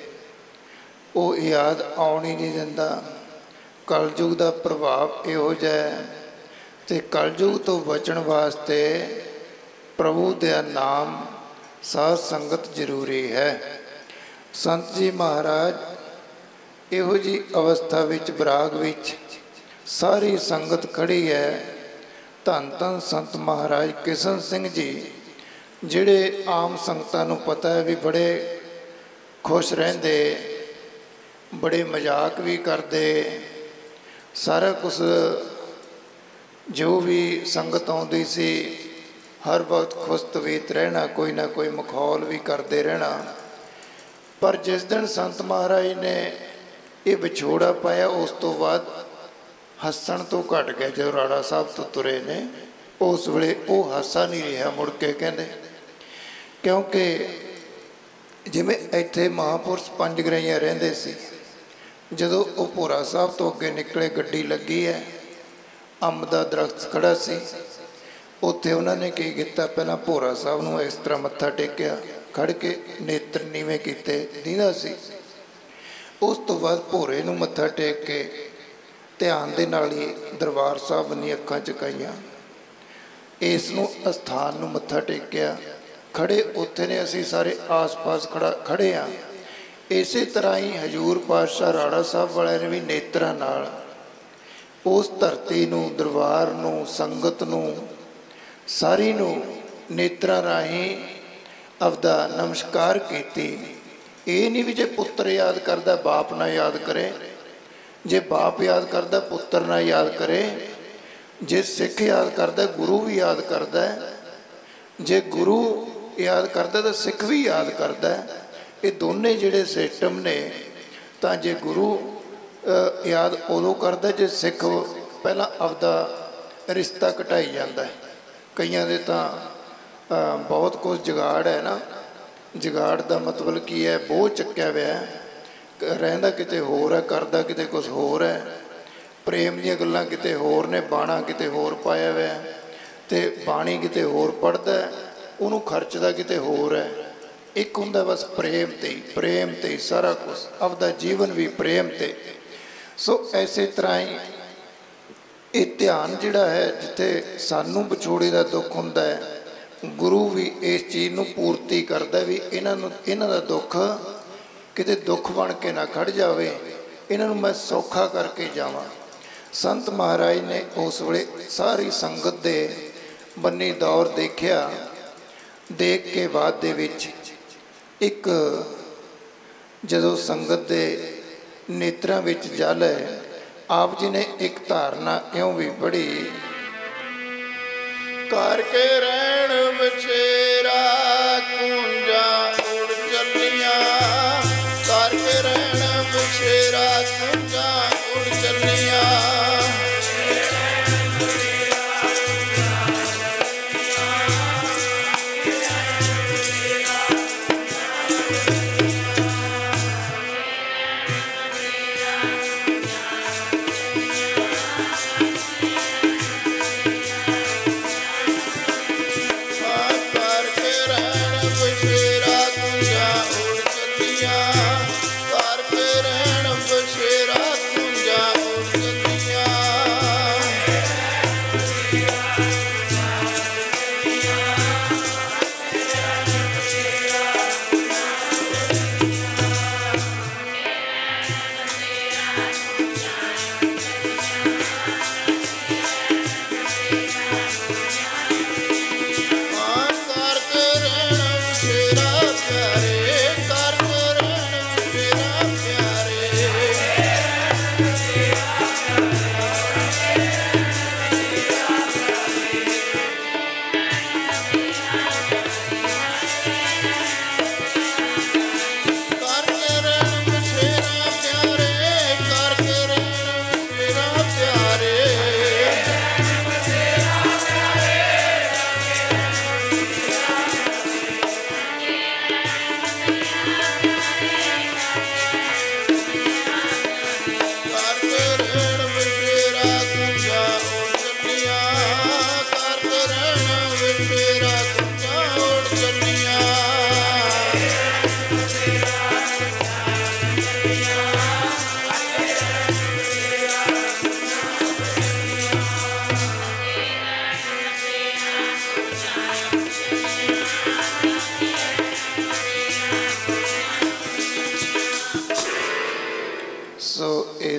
वो याद आउण ही नहीं दिंदा। कलयुग का प्रभाव इहो जिहा है ते कलयुग तो बचण वास्ते प्रभु दे नाम साध संगत जरूरी है। संत जी महाराज इहो जी अवस्था विच विराग विच सारी संगत खड़ी है। धन धन संत महाराज किशन सिंह जी, जिहड़े आम संगतां नूं पता है भी बड़े खुश रहिंदे, बड़े मजाक भी करते, सारा कुछ जो भी संगत आउंदी सी हर वक्त खुश तबीयत रहना, कोई ना कोई मखौल भी करते रहना। पर जिस दिन संत महाराज ने ये विछोड़ा पाया, उस तो बाद हसन तो घट गया। जो राड़ा साहब तो तुरे ने उस वेले वो हासा नहीं रहा मुड़ के कहते, क्योंकि जिमें इत्थे महापुरुष पंज गराइयां रहिंदे सी, जदों वो भोरा साहब तो अगे निकले गड्डी लगी है, अंब का दरख्त खड़ा सी, उत्थे उन्होंने की किया, पहला भोरा साहब नूं इस तरह मत्था टेकिया, खड़ के नेत्र नीवें कीते दीदा सी। उस तो बाद भोरे नूं मत्था टेक के ध्यान दे नाल ही दरबार साहब नी अखां चुकाइयां, इस नूं अस्थान नूं मत्था टेकिया, खड़े उत्थे ने असीं सारे आस पास खड़े हाँ। इस तरह ही हजूर पातशाह राड़ा साहब वाले ने भी नेत्रां नाल उस धरती नूं, दरबार नूं, संगत नूं, सारी नूं नेत्रां राहीं आपदा नमस्कार कीती। ये नहीं भी जे पुत्र याद करदा बाप ना याद करे, जे बाप याद करदा पुत्र ना याद करे, जे सिख याद करदा गुरु भी याद करदा है, जे गुरु याद करदा तो सिख भी याद करदा है। ये दोने जिहड़े सिस्टम ने, तां जे गुरु याद उदों करदा जे सिख पहला आपदा रिश्ता घटाई जाता है। कईयां दे तां बहुत कुछ जुगाड़ है ना, जुगाड़ का मतलब की है, बोझ चक्या हुआ है, रहिंदा किते होर है, करदा किते कुछ होर है, प्रेम दीयां गल्लां किते होर ने, बाणा किते होर पाया हुआ है, ते बाणी किते होर पढ़दा है, उहनूं खर्चदा किते होर है। एक हुंदा बस प्रेम ते ही सारा कुछ, आपदा जीवन भी प्रेम ते। सो इसे तरह ही ये ध्यान जिहड़ा है, जिथे सानू विछोड़े का दुख हुंदा है, गुरु भी इस चीज़ नूं पूर्ति करदा भी इन्हां दा दुख किते दुख बन के ना खड़ जावे, इन्हां नूं मैं सौखा करके जावां। संत महाराज ने उस वेले सारी संगत दे बन्नी दौर देखिया, देख के बाद दे विच एक जदों संगत दे नेत्रां विच जल है, आप जी ने एक धारणा इउं भी पढ़ी, करके रहण बछेरा कुंजा उड़ चलियां, करके रहण बछेरा कुंजा उड़ चलियां।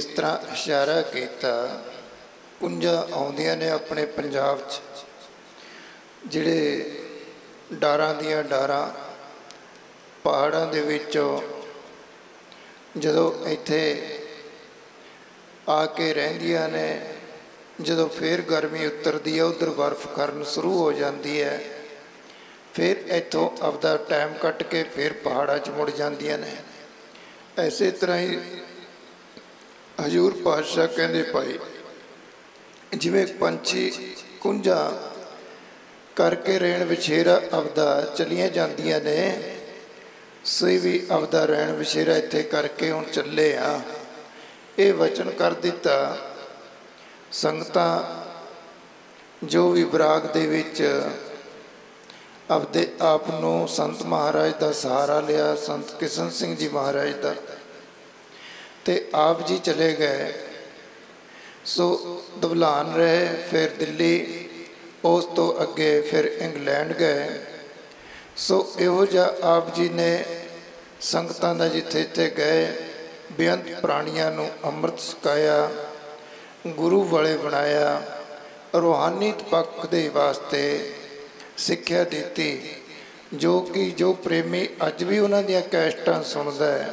तरह इशारा किया। कुंजां आउंदियां ने अपने पंजाब च, जिहड़े डारां दियां डारां पहाड़ां दे विचों जदों इत्थे आके रहिंदियां ने, जदों फिर गर्मी उतरदी है उधर बर्फ करन शुरू हो जाती है, फिर इत्थों आपदा टाइम कट के फिर पहाड़ां च मुड़ जांदियां ने। इसे तरह ही हजूर पातशाह कहंदे पाए जिवें पंछी कुंजां करके रैण विछेरा आपदा चलियां जांदियां ने, सही भी आपदा रैण विछेरा इत्थे करके हुण चले आ। ये वचन कर दिता। संगतां जो भी विराग दे विच आपदे आप नूं संत महाराज का सहारा लिया, संत किशन सिंह जी महाराज का, ते आप जी चले गए। सो धवलान रहे, फिर दिल्ली, उस तो अगे फिर इंग्लैंड गए। सो इहो जिहा आप जी ने संगतां दा जिथे जिथे गए बेअंत प्राणियां नूं अमृत छकाया, गुरु वाले बनाया, रूहानी पक्ष दे वास्ते सिक्ख्या दी, जो कि जो प्रेमी अज भी उन्हां दियां कैसटां सुनदा है,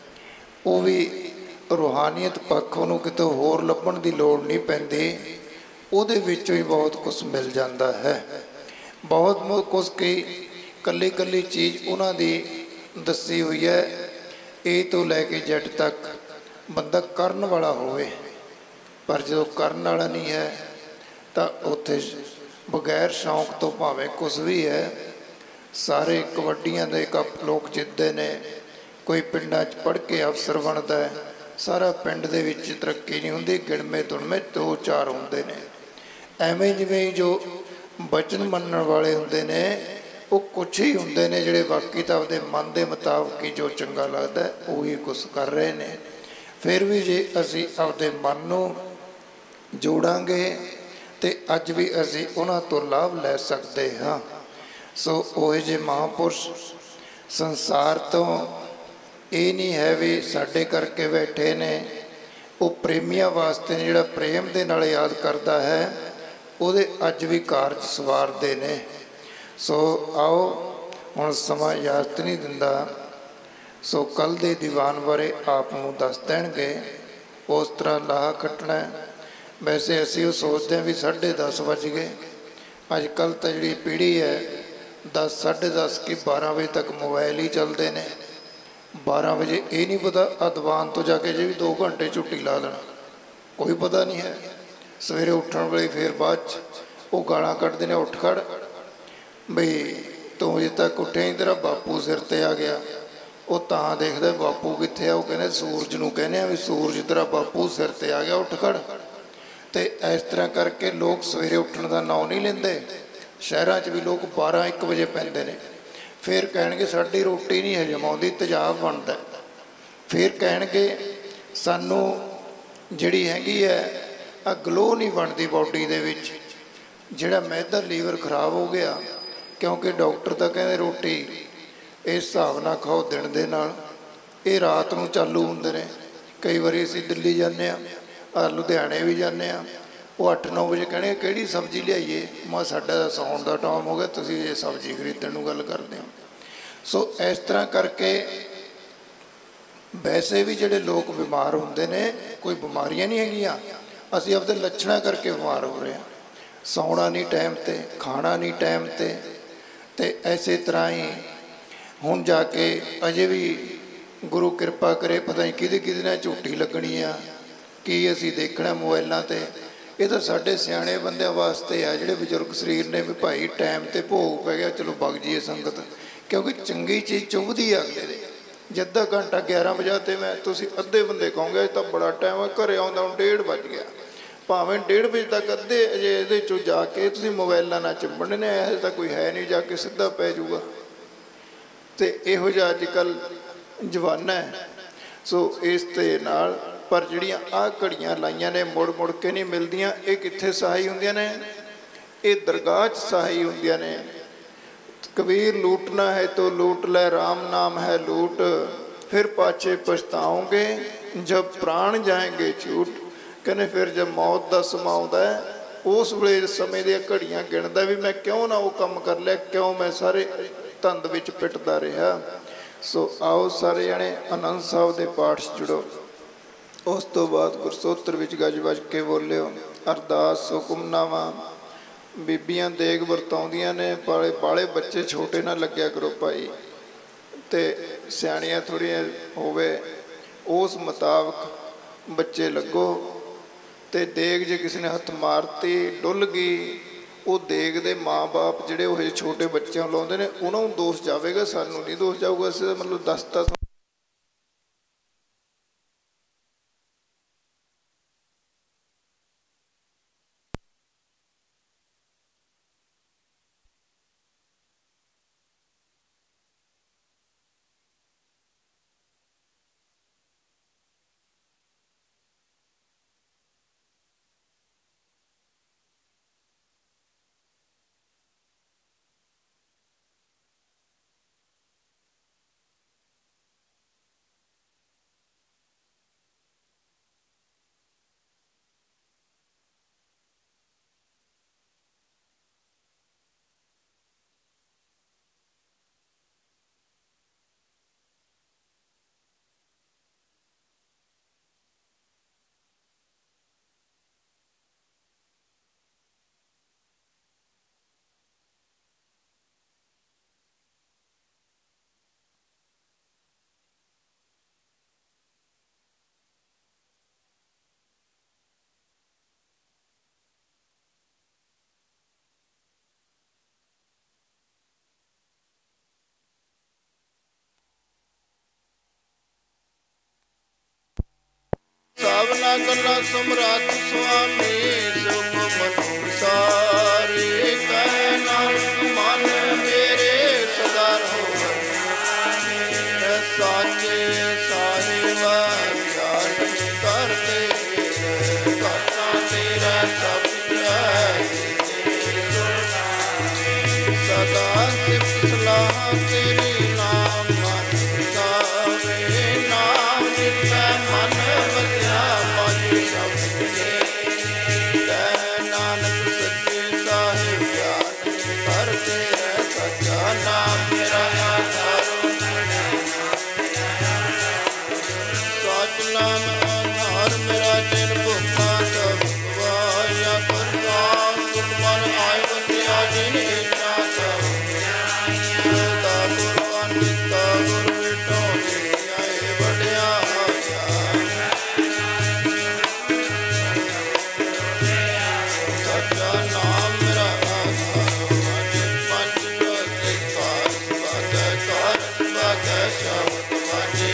वो भी रूहानीयत पक्ष उहनूं कितों होर लभण दी लोड़ नहीं पैंदी, उहदे विचों ही बहुत कुछ मिल जाता है। बहुत कुछ की कल्ली कल्ली चीज़ उन्हां दी दसी हुई है। ए तो लैके जट तक बंदा करन वाला होवे, पर जो करन वाला नहीं है तो उत्थे बगैर शौक तो भावें कुछ भी है। सारे कबड्डियां दे कप लोग जितते ने, कोई पिंडां च पढ़ के अफसर बनता है, सारा पिंड दे विच तरक्की नहीं हुंदी, गिणमे तुणमे दो चार हुंदे ने। एवें जिवें जो वचन मनण वाले हुंदे ने वो कुछ ही हुंदे ने जिहड़े बाकी तो आपदे मन के मुताबिक ही जो चंगा लगता है उही कुछ कर रहे हैं। फिर भी जे असी आपदे मन नूं जोड़ांगे तो अज भी असी उन्हां तो लाभ लै सकते हाँ। सो ओहे जे महापुरुष संसार तो ये नहीं है भी साडे करके बैठे ने, वो प्रेमियां वास्ते जिहड़ा प्रेम दे नाल याद करता है उहदे अज भी कारज सवारदे ने। सो आओ हुण समा इजाजत नहीं दिंदा, सो कल दे दीवान बारे आप नूं दस देणगे, उस तरह लाहा कटना है। वैसे असीं वो सोचते हैं भी 10:30 बज गए। अजकल तो जी पीढ़ी है 10 10:30 कि 12 बजे तक मोबाइल ही चलते हैं। 12 बजे ये नहीं पता अदवान तो जाके जी भी 2 घंटे छुट्टी ला देना, कोई पता नहीं है। सवेरे उठण वाले फिर बाद वो गालां कढ़दे ने, उठ खड़ बई तू अजे तक उठे ही, तेरा बापू सिर ते आ गया। वो तां देखदा बापू कित्थे आ, वो कहने सूरज नूं कहने भी सूरज तेरा बापू सिर ते आ गया, उठ खड़। तो इस तरह करके लोग सवेरे उठण का नाम नहीं लेंदे। शहरों च भी लोग 12-1 बजे पैंदे ने, फिर कह साडी रोटी नहीं हजम आउंदी, तेजाब बनता। फिर कह सानू जिहड़ी हैगी है आ ग्लो नहीं बनती बॉडी दे विच, जिहड़ा मैदा लीवर खराब हो गया, क्योंकि डॉक्टर तो कहते रोटी इस हिसाब नाल खाओ दिन दे नाल, ये रात नूं चालू हुंदे ने। कई बारी असीं दिल्ली जाने आ, लुधियाने भी जाने, वो 8-9 बजे कहने किहड़ी सब्जी लियाइए, मैं साडा सौण का टाइम हो गया, तुसीं ये सब्जी खरीदण नूं गल करदे हो। सो इस तरह करके वैसे भी जिहड़े लोग बीमार हुंदे ने, कोई बीमारियां नहीं हैगियां, असीं आपदे लक्षणां करके बीमार हो रहे हैं। सौना नहीं टाइम ते, खाना नहीं टाइम ते ऐसे तरह ही हुण जाके अजे भी गुरु कृपा करे, पता नहीं किहदे किहदे नाल झूठी लगनी आ, कि असीं देखना मोबाइलों ते। ये तो साढ़े सियाणे बंदियां वास्ते आ, जिहड़े बजुर्ग शरीर ने भी भाई टाइम ते भोग पै गया, चलो वग जाइए संगत, क्योंकि चंगी चीज़ चुभदी है अगले दे। जद्दा घंटा 11 बजे ते मैं तुसीं अद्धे बंदे कहोगे तो बड़ा टाइम है, घरे आउंदा हुण 1:30 बज गया, भावें 1:30 बजे तक अद्धे अजे ये चो जाके तुसीं मोबाइलों नाल चिंबड़ने, ऐसे तो कोई है नहीं, जाके सीधा पै जूगा। तो इहो जिहा अजकल जवाना है। सो इस ते नाल पर जिहड़ियां आ घड़ियां लाइयां ने मुड़ मुड़ के नहीं मिलदियां, ये कित्थे सहाई हुंदियां ने, ये दरगाह च सहाई हुंदियां ने। कबीर लूटना है तो लूट ले, राम नाम है लूट, फिर पाछे पछताओगे जब प्राण जाएंगे छूट। कहने फिर जब मौत का समा आता है उस वे समय दी घड़ियां गिणदा भी मैं क्यों ना वो काम कर लिया, क्यों मैं सारे धंद विच पिटदा रहा। सो आओ सारे जने आनंद साहब के पाठ से जुड़ो। उस तो बाद गुरसूत्र विच गज वज के बोलियो। अरदास हुकुमनामा बीबियां देग वरताउंदियां ने, बाले बाले बच्चे छोटे ना लग्या करो भाई, ते सियाणियां थोड़ियां होवे उस मुताबिक बच्चे लगो। ते देग जे किसी ने हथ मारती डुल गई, वो देग दे माँ बाप जिहड़े वो छोटे बच्चों लाउंदे ने उन्होंने दोष जाएगा, सानू नहीं दोष जाऊगा। असीं मतलब दसता सावना गला सम्राट स्वामी सुख मनुसारे कहना मन मेरे सदा रहो साचे साहिबा जान करते करता तेरा सब सदा सिफ्त सलाह तेरी नाम मन गावे नाम जितना मन बतिया मन सब नानक सच्चे साहिब जान करते सच्चा नाम मेरा आधारो सच नाम आधार मेरा जिन भुखा सब गवाया करता सुख मन आय बतिया जिन इच्छा सब सदा गुरबान दिता गुर बेटो आए बढ़िया सच्चा नाम मेरा आधार पंच बाजै शब्द बाजे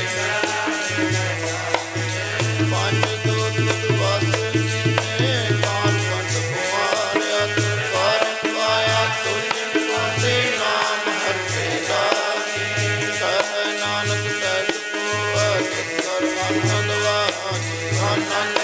पंच दूत वास जीते कान पंच कुमार अतुर कारण पाया तुझ से नाम हर तेरा कह नानक तज को कर आनंद आनंद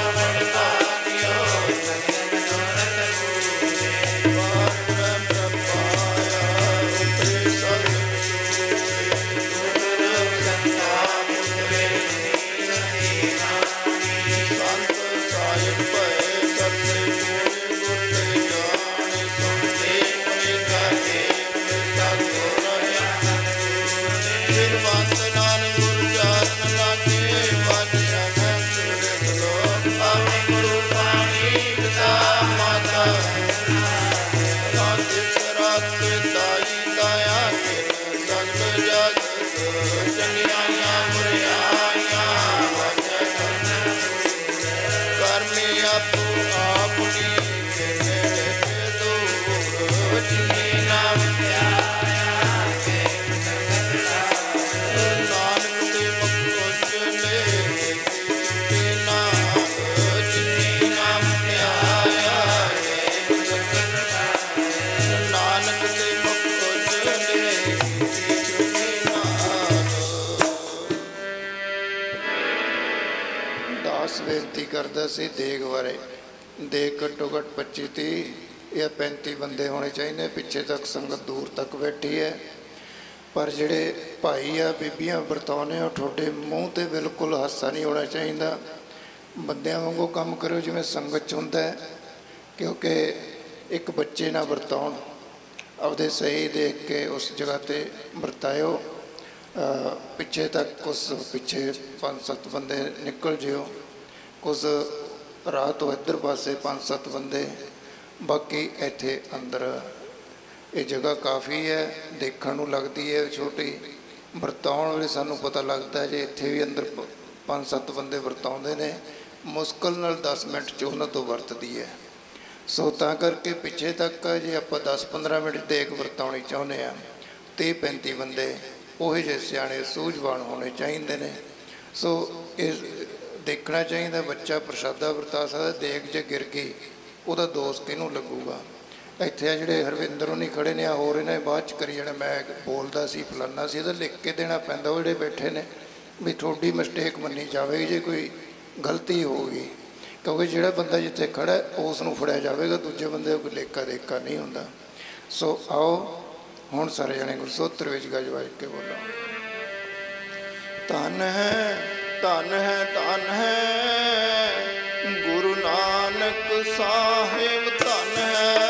बेनती करता सी देग बारे। देग घट्टो घट 25-30 या 35 बंदे होने चाहिए। पिछे तक संगत दूर तक बैठी है। ਪਰ ਜਿਹੜੇ ਭਾਈ ਆ ਬੀਬੀਆਂ ਵਰਤਾਉਂਦੇ ਹੋ ਤੁਹਾਡੇ ਮੂੰਹ 'ਤੇ ਬਿਲਕੁਲ ਹਾਸਾ ਨਹੀਂ ਹੋਣਾ ਚਾਹੀਦਾ। ਬੰਦਿਆਂ ਵਾਂਗੂ ਕੰਮ ਕਰੋ ਜਿਵੇਂ ਸੰਗਤ 'ਚ ਹੁੰਦਾ ਹੈ, ਕਿਉਂਕਿ ਇੱਕ ਬੱਚੇ ਨਾਲ ਵਰਤਾਉਣ, ਆਪਦੇ ਸਹੀ ਦੇਖ ਕੇ ਉਸ ਜਗ੍ਹਾ 'ਤੇ ਵਰਤਾਇਓ। ਪਿੱਛੇ ਤੱਕ ਕੁਛ ਪਿੱਛੇ 5-7 ਬੰਦੇ ਨਿਕਲ ਜਿਓ, ਕੁਛ ਰਾਹ ਤੋਂ ਇੱਧਰ ਪਾਸੇ 5-7 ਬੰਦੇ, ਬਾਕੀ ਇੱਥੇ ਅੰਦਰ। ਇਹ ਜਗ੍ਹਾ ਕਾਫੀ ਹੈ, ਦੇਖਣ ਨੂੰ ਲੱਗਦੀ ਹੈ ਛੋਟੀ, ਵਰਤਾਉਣ ਵੇਲੇ ਸਾਨੂੰ ਪਤਾ ਲੱਗਦਾ ਜੇ ਇੱਥੇ ਵੀ ਅੰਦਰ 5-7 ਬੰਦੇ ਵਰਤਾਉਂਦੇ ਨੇ, ਮੁਸ਼ਕਿਲ ਨਾਲ 10 ਮਿੰਟ 'ਚ ਉਹਨਾਂ ਤੋਂ ਵਰਤਦੀ ਹੈ। ਸੋ ਤਾਂ ਕਰਕੇ ਪਿੱਛੇ ਤੱਕ ਜੇ ਆਪਾਂ 10-15 ਮਿੰਟ ਦੇਖ ਵਰਤਾਉਣੀ ਚਾਹੁੰਦੇ ਹਾਂ, 30-35 ਬੰਦੇ ਉਹੀ ਜਿਹੇ ਸਿਆਣੇ ਸੂਝਵਾਨ ਹੋਣੇ ਚਾਹੀਦੇ ਨੇ। ਸੋ ਇਹ ਦੇਖਣਾ ਚਾਹੀਦਾ, ਬੱਚਾ ਪ੍ਰਸ਼ਾਦਾ ਵਰਤਾ ਸਕਦਾ, ਦੇਖ ਜੇ ਗਿਰ ਗਈ ਉਹਦਾ ਦੋਸ਼ ਕਿਹਨੂੰ ਲੱਗੂਗਾ। ਇੱਥੇ ਆ ਜਿਹੜੇ ਹਰਵਿੰਦਰ ਹੋਣੀ ਖੜੇ ਨੇ, ਹੋਰ ਇਹਨਾਂ ਨੇ ਬਾਅਦ 'ਚ ਕਰੀ ਜਾਣਾ ਮੈਂ ਬੋਲਦਾ ਸੀ ਫਲਾਨਾ ਸੀ, ਇਹਦਾ ਲਿਖ ਕੇ ਦੇਣਾ ਪੈਂਦਾ ਉਹ ਜਿਹੜੇ ਬੈਠੇ ਨੇ ਵੀ ਤੁਹਾਡੀ ਮਿਸਟੇਕ ਮੰਨੀ ਜਾਵੇਗੀ ਜੇ ਕੋਈ ਗਲਤੀ ਹੋਊਗੀ, ਕਿਉਂਕਿ ਜਿਹੜਾ ਬੰਦਾ ਜਿੱਥੇ ਖੜਾ ਉਸ ਨੂੰ ਫੜਿਆ ਜਾਵੇਗਾ, ਦੂਜੇ ਬੰਦੇ ਕੋਈ ਲੇਖਾ ਦੇਖਾ ਨਹੀਂ ਹੁੰਦਾ। ਸੋ ਆਓ ਹੁਣ ਸਾਰੇ ਜਣੇ ਗੁਰਸੋਤਰ ਵਿੱਚ ਗੱਜ ਵੱਜ ਕੇ ਬੋਲੋ। ਧੰਨ ਹੈ ਧੰਨ ਹੈ ਧੰਨ ਹੈ ਗੁਰੂ ਨਾਨਕ ਸਾਹਿਬ, ਧੰਨ ਹੈ।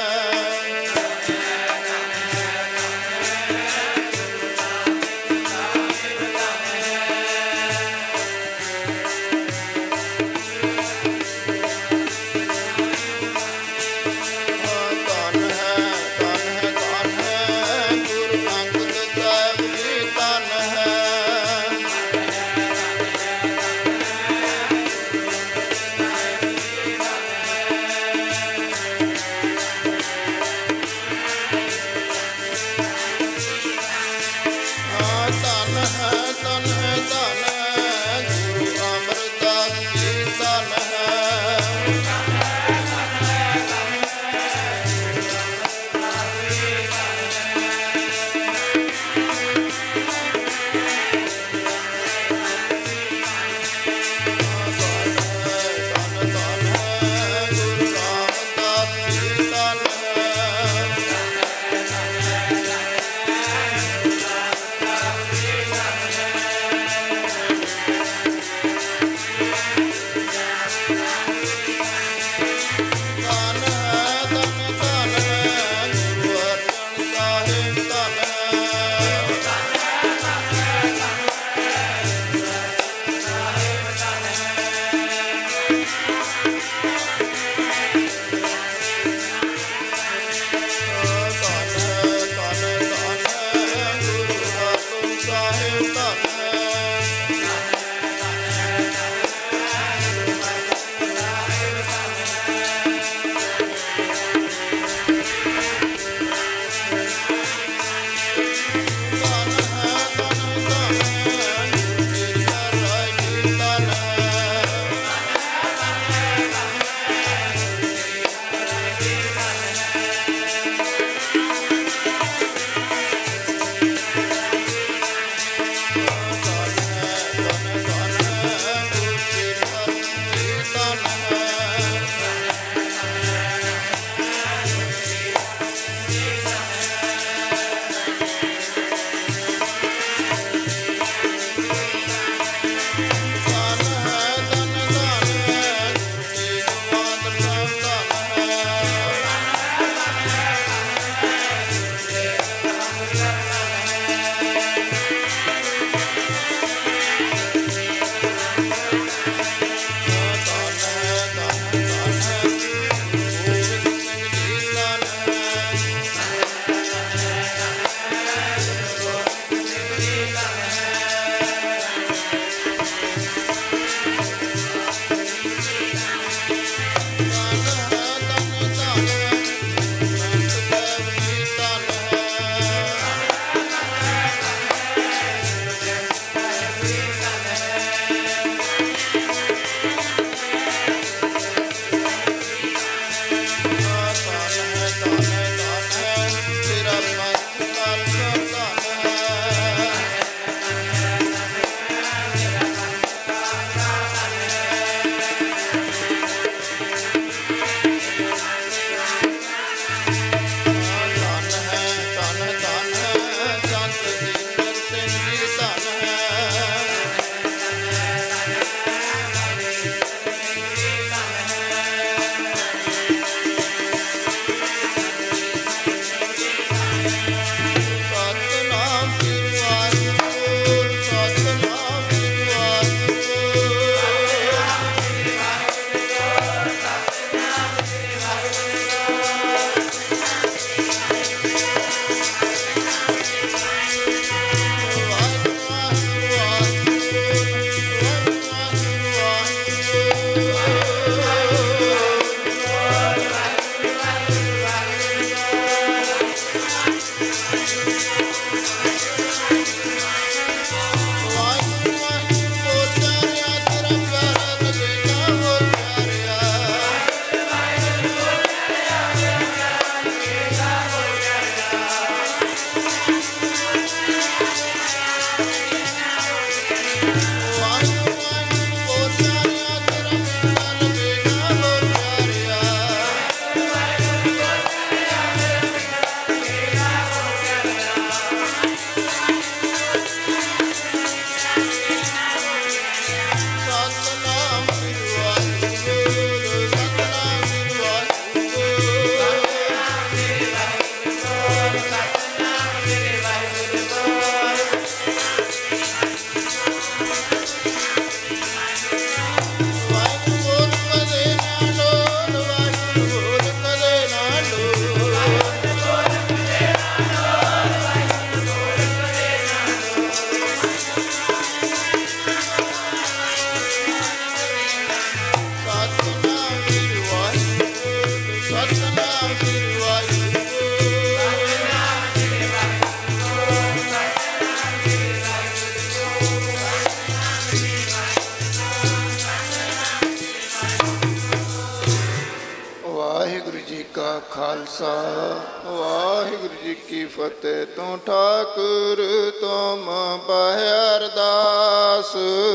खालसा वाहिगुरु जी की फतेह। तू ठाकुर तुम पाए अरदास।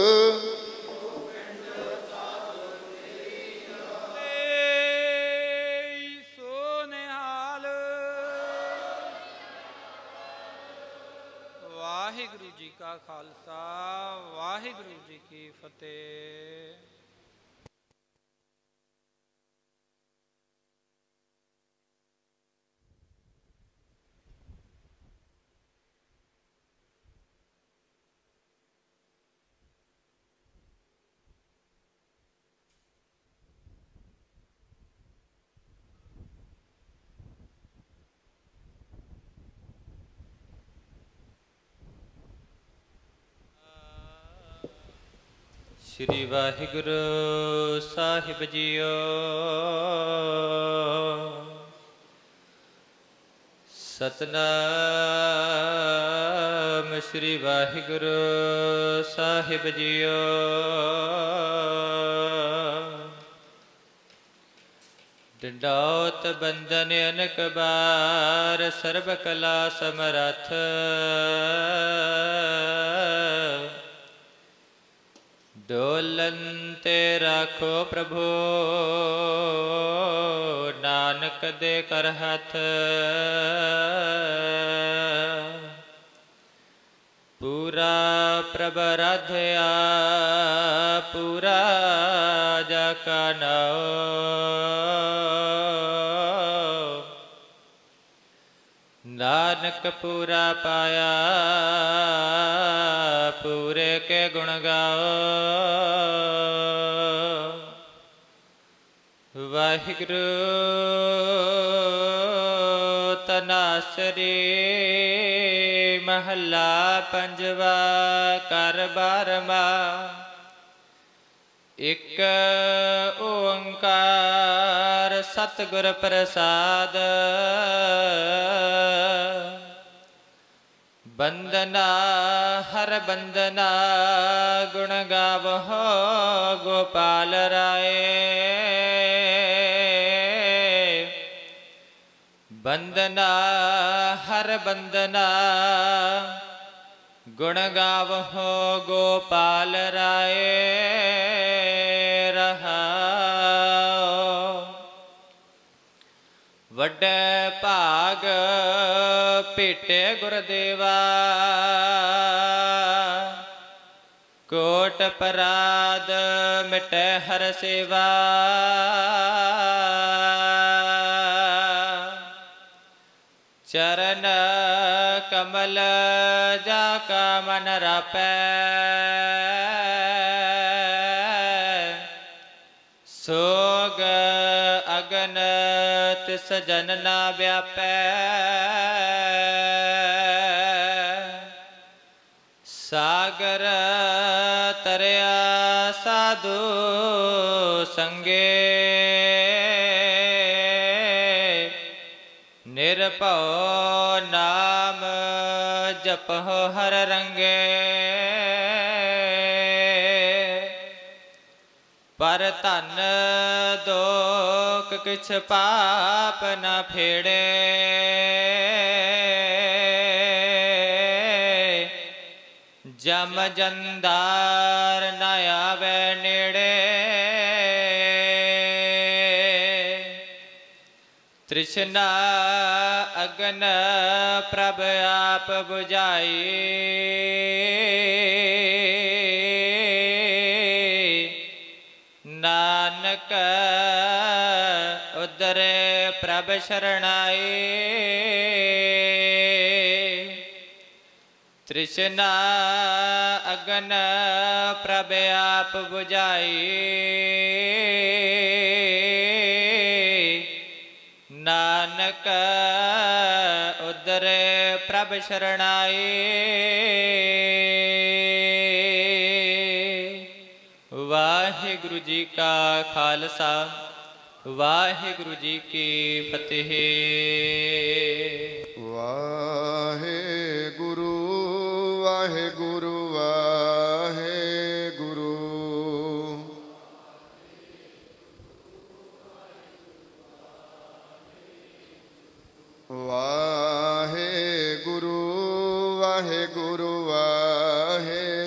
वाहिगुरु जी का खालसा वाहिगुरु जी की फतेह। श्री वाहिगुरु साहिब जीओ। सतनाम श्री वाहिगुरु साहिब जीओ। डंडौत बंदन अनक बार सर्व कला समरथ। डोलन ते राखो प्रभु नानक दे कर हथ। पूरा प्रभ राधया पूरा जाका नाओ। नानक पूरा पाया पूरे के गुण गाओ। वाहिगुरु तनासरी महला पंजवा कर बारहवा। एक ओंकार सतगुर प्रसाद। बंदना हर बंदना गुण गावहो गोपाल राय। बंदना हर बंदना गुण गावहो गोपाल राय। वड्डे भाग भेटे गुरदेवा कोट पराध मिटे हर सेवा। चरण कमल जाका मन रापै। सोग अगन तिस जन ना व्यापै। सागर तरया साधु संगे। निरभौ नाम जपहो हर रंगे। पर धन दोख किछ पाप न फेड़े। जम जंदार न आवे नेड़े। तृष्णा अगन प्रभ आप बुझाई। नानक उदरे प्रभ शरणाई। तृष्णा अगन प्रभ आप बुझाई। नानक उदरे प्रभ शरणाई। वाहिगुरु जी का खालसा वाहिगुरु जी की फतेह। वाहिगुरु वाहिगुरु वाहिगुरु। ਵਾਹਿਗੁਰੂ ਵਾਹਿਗੁਰੂ।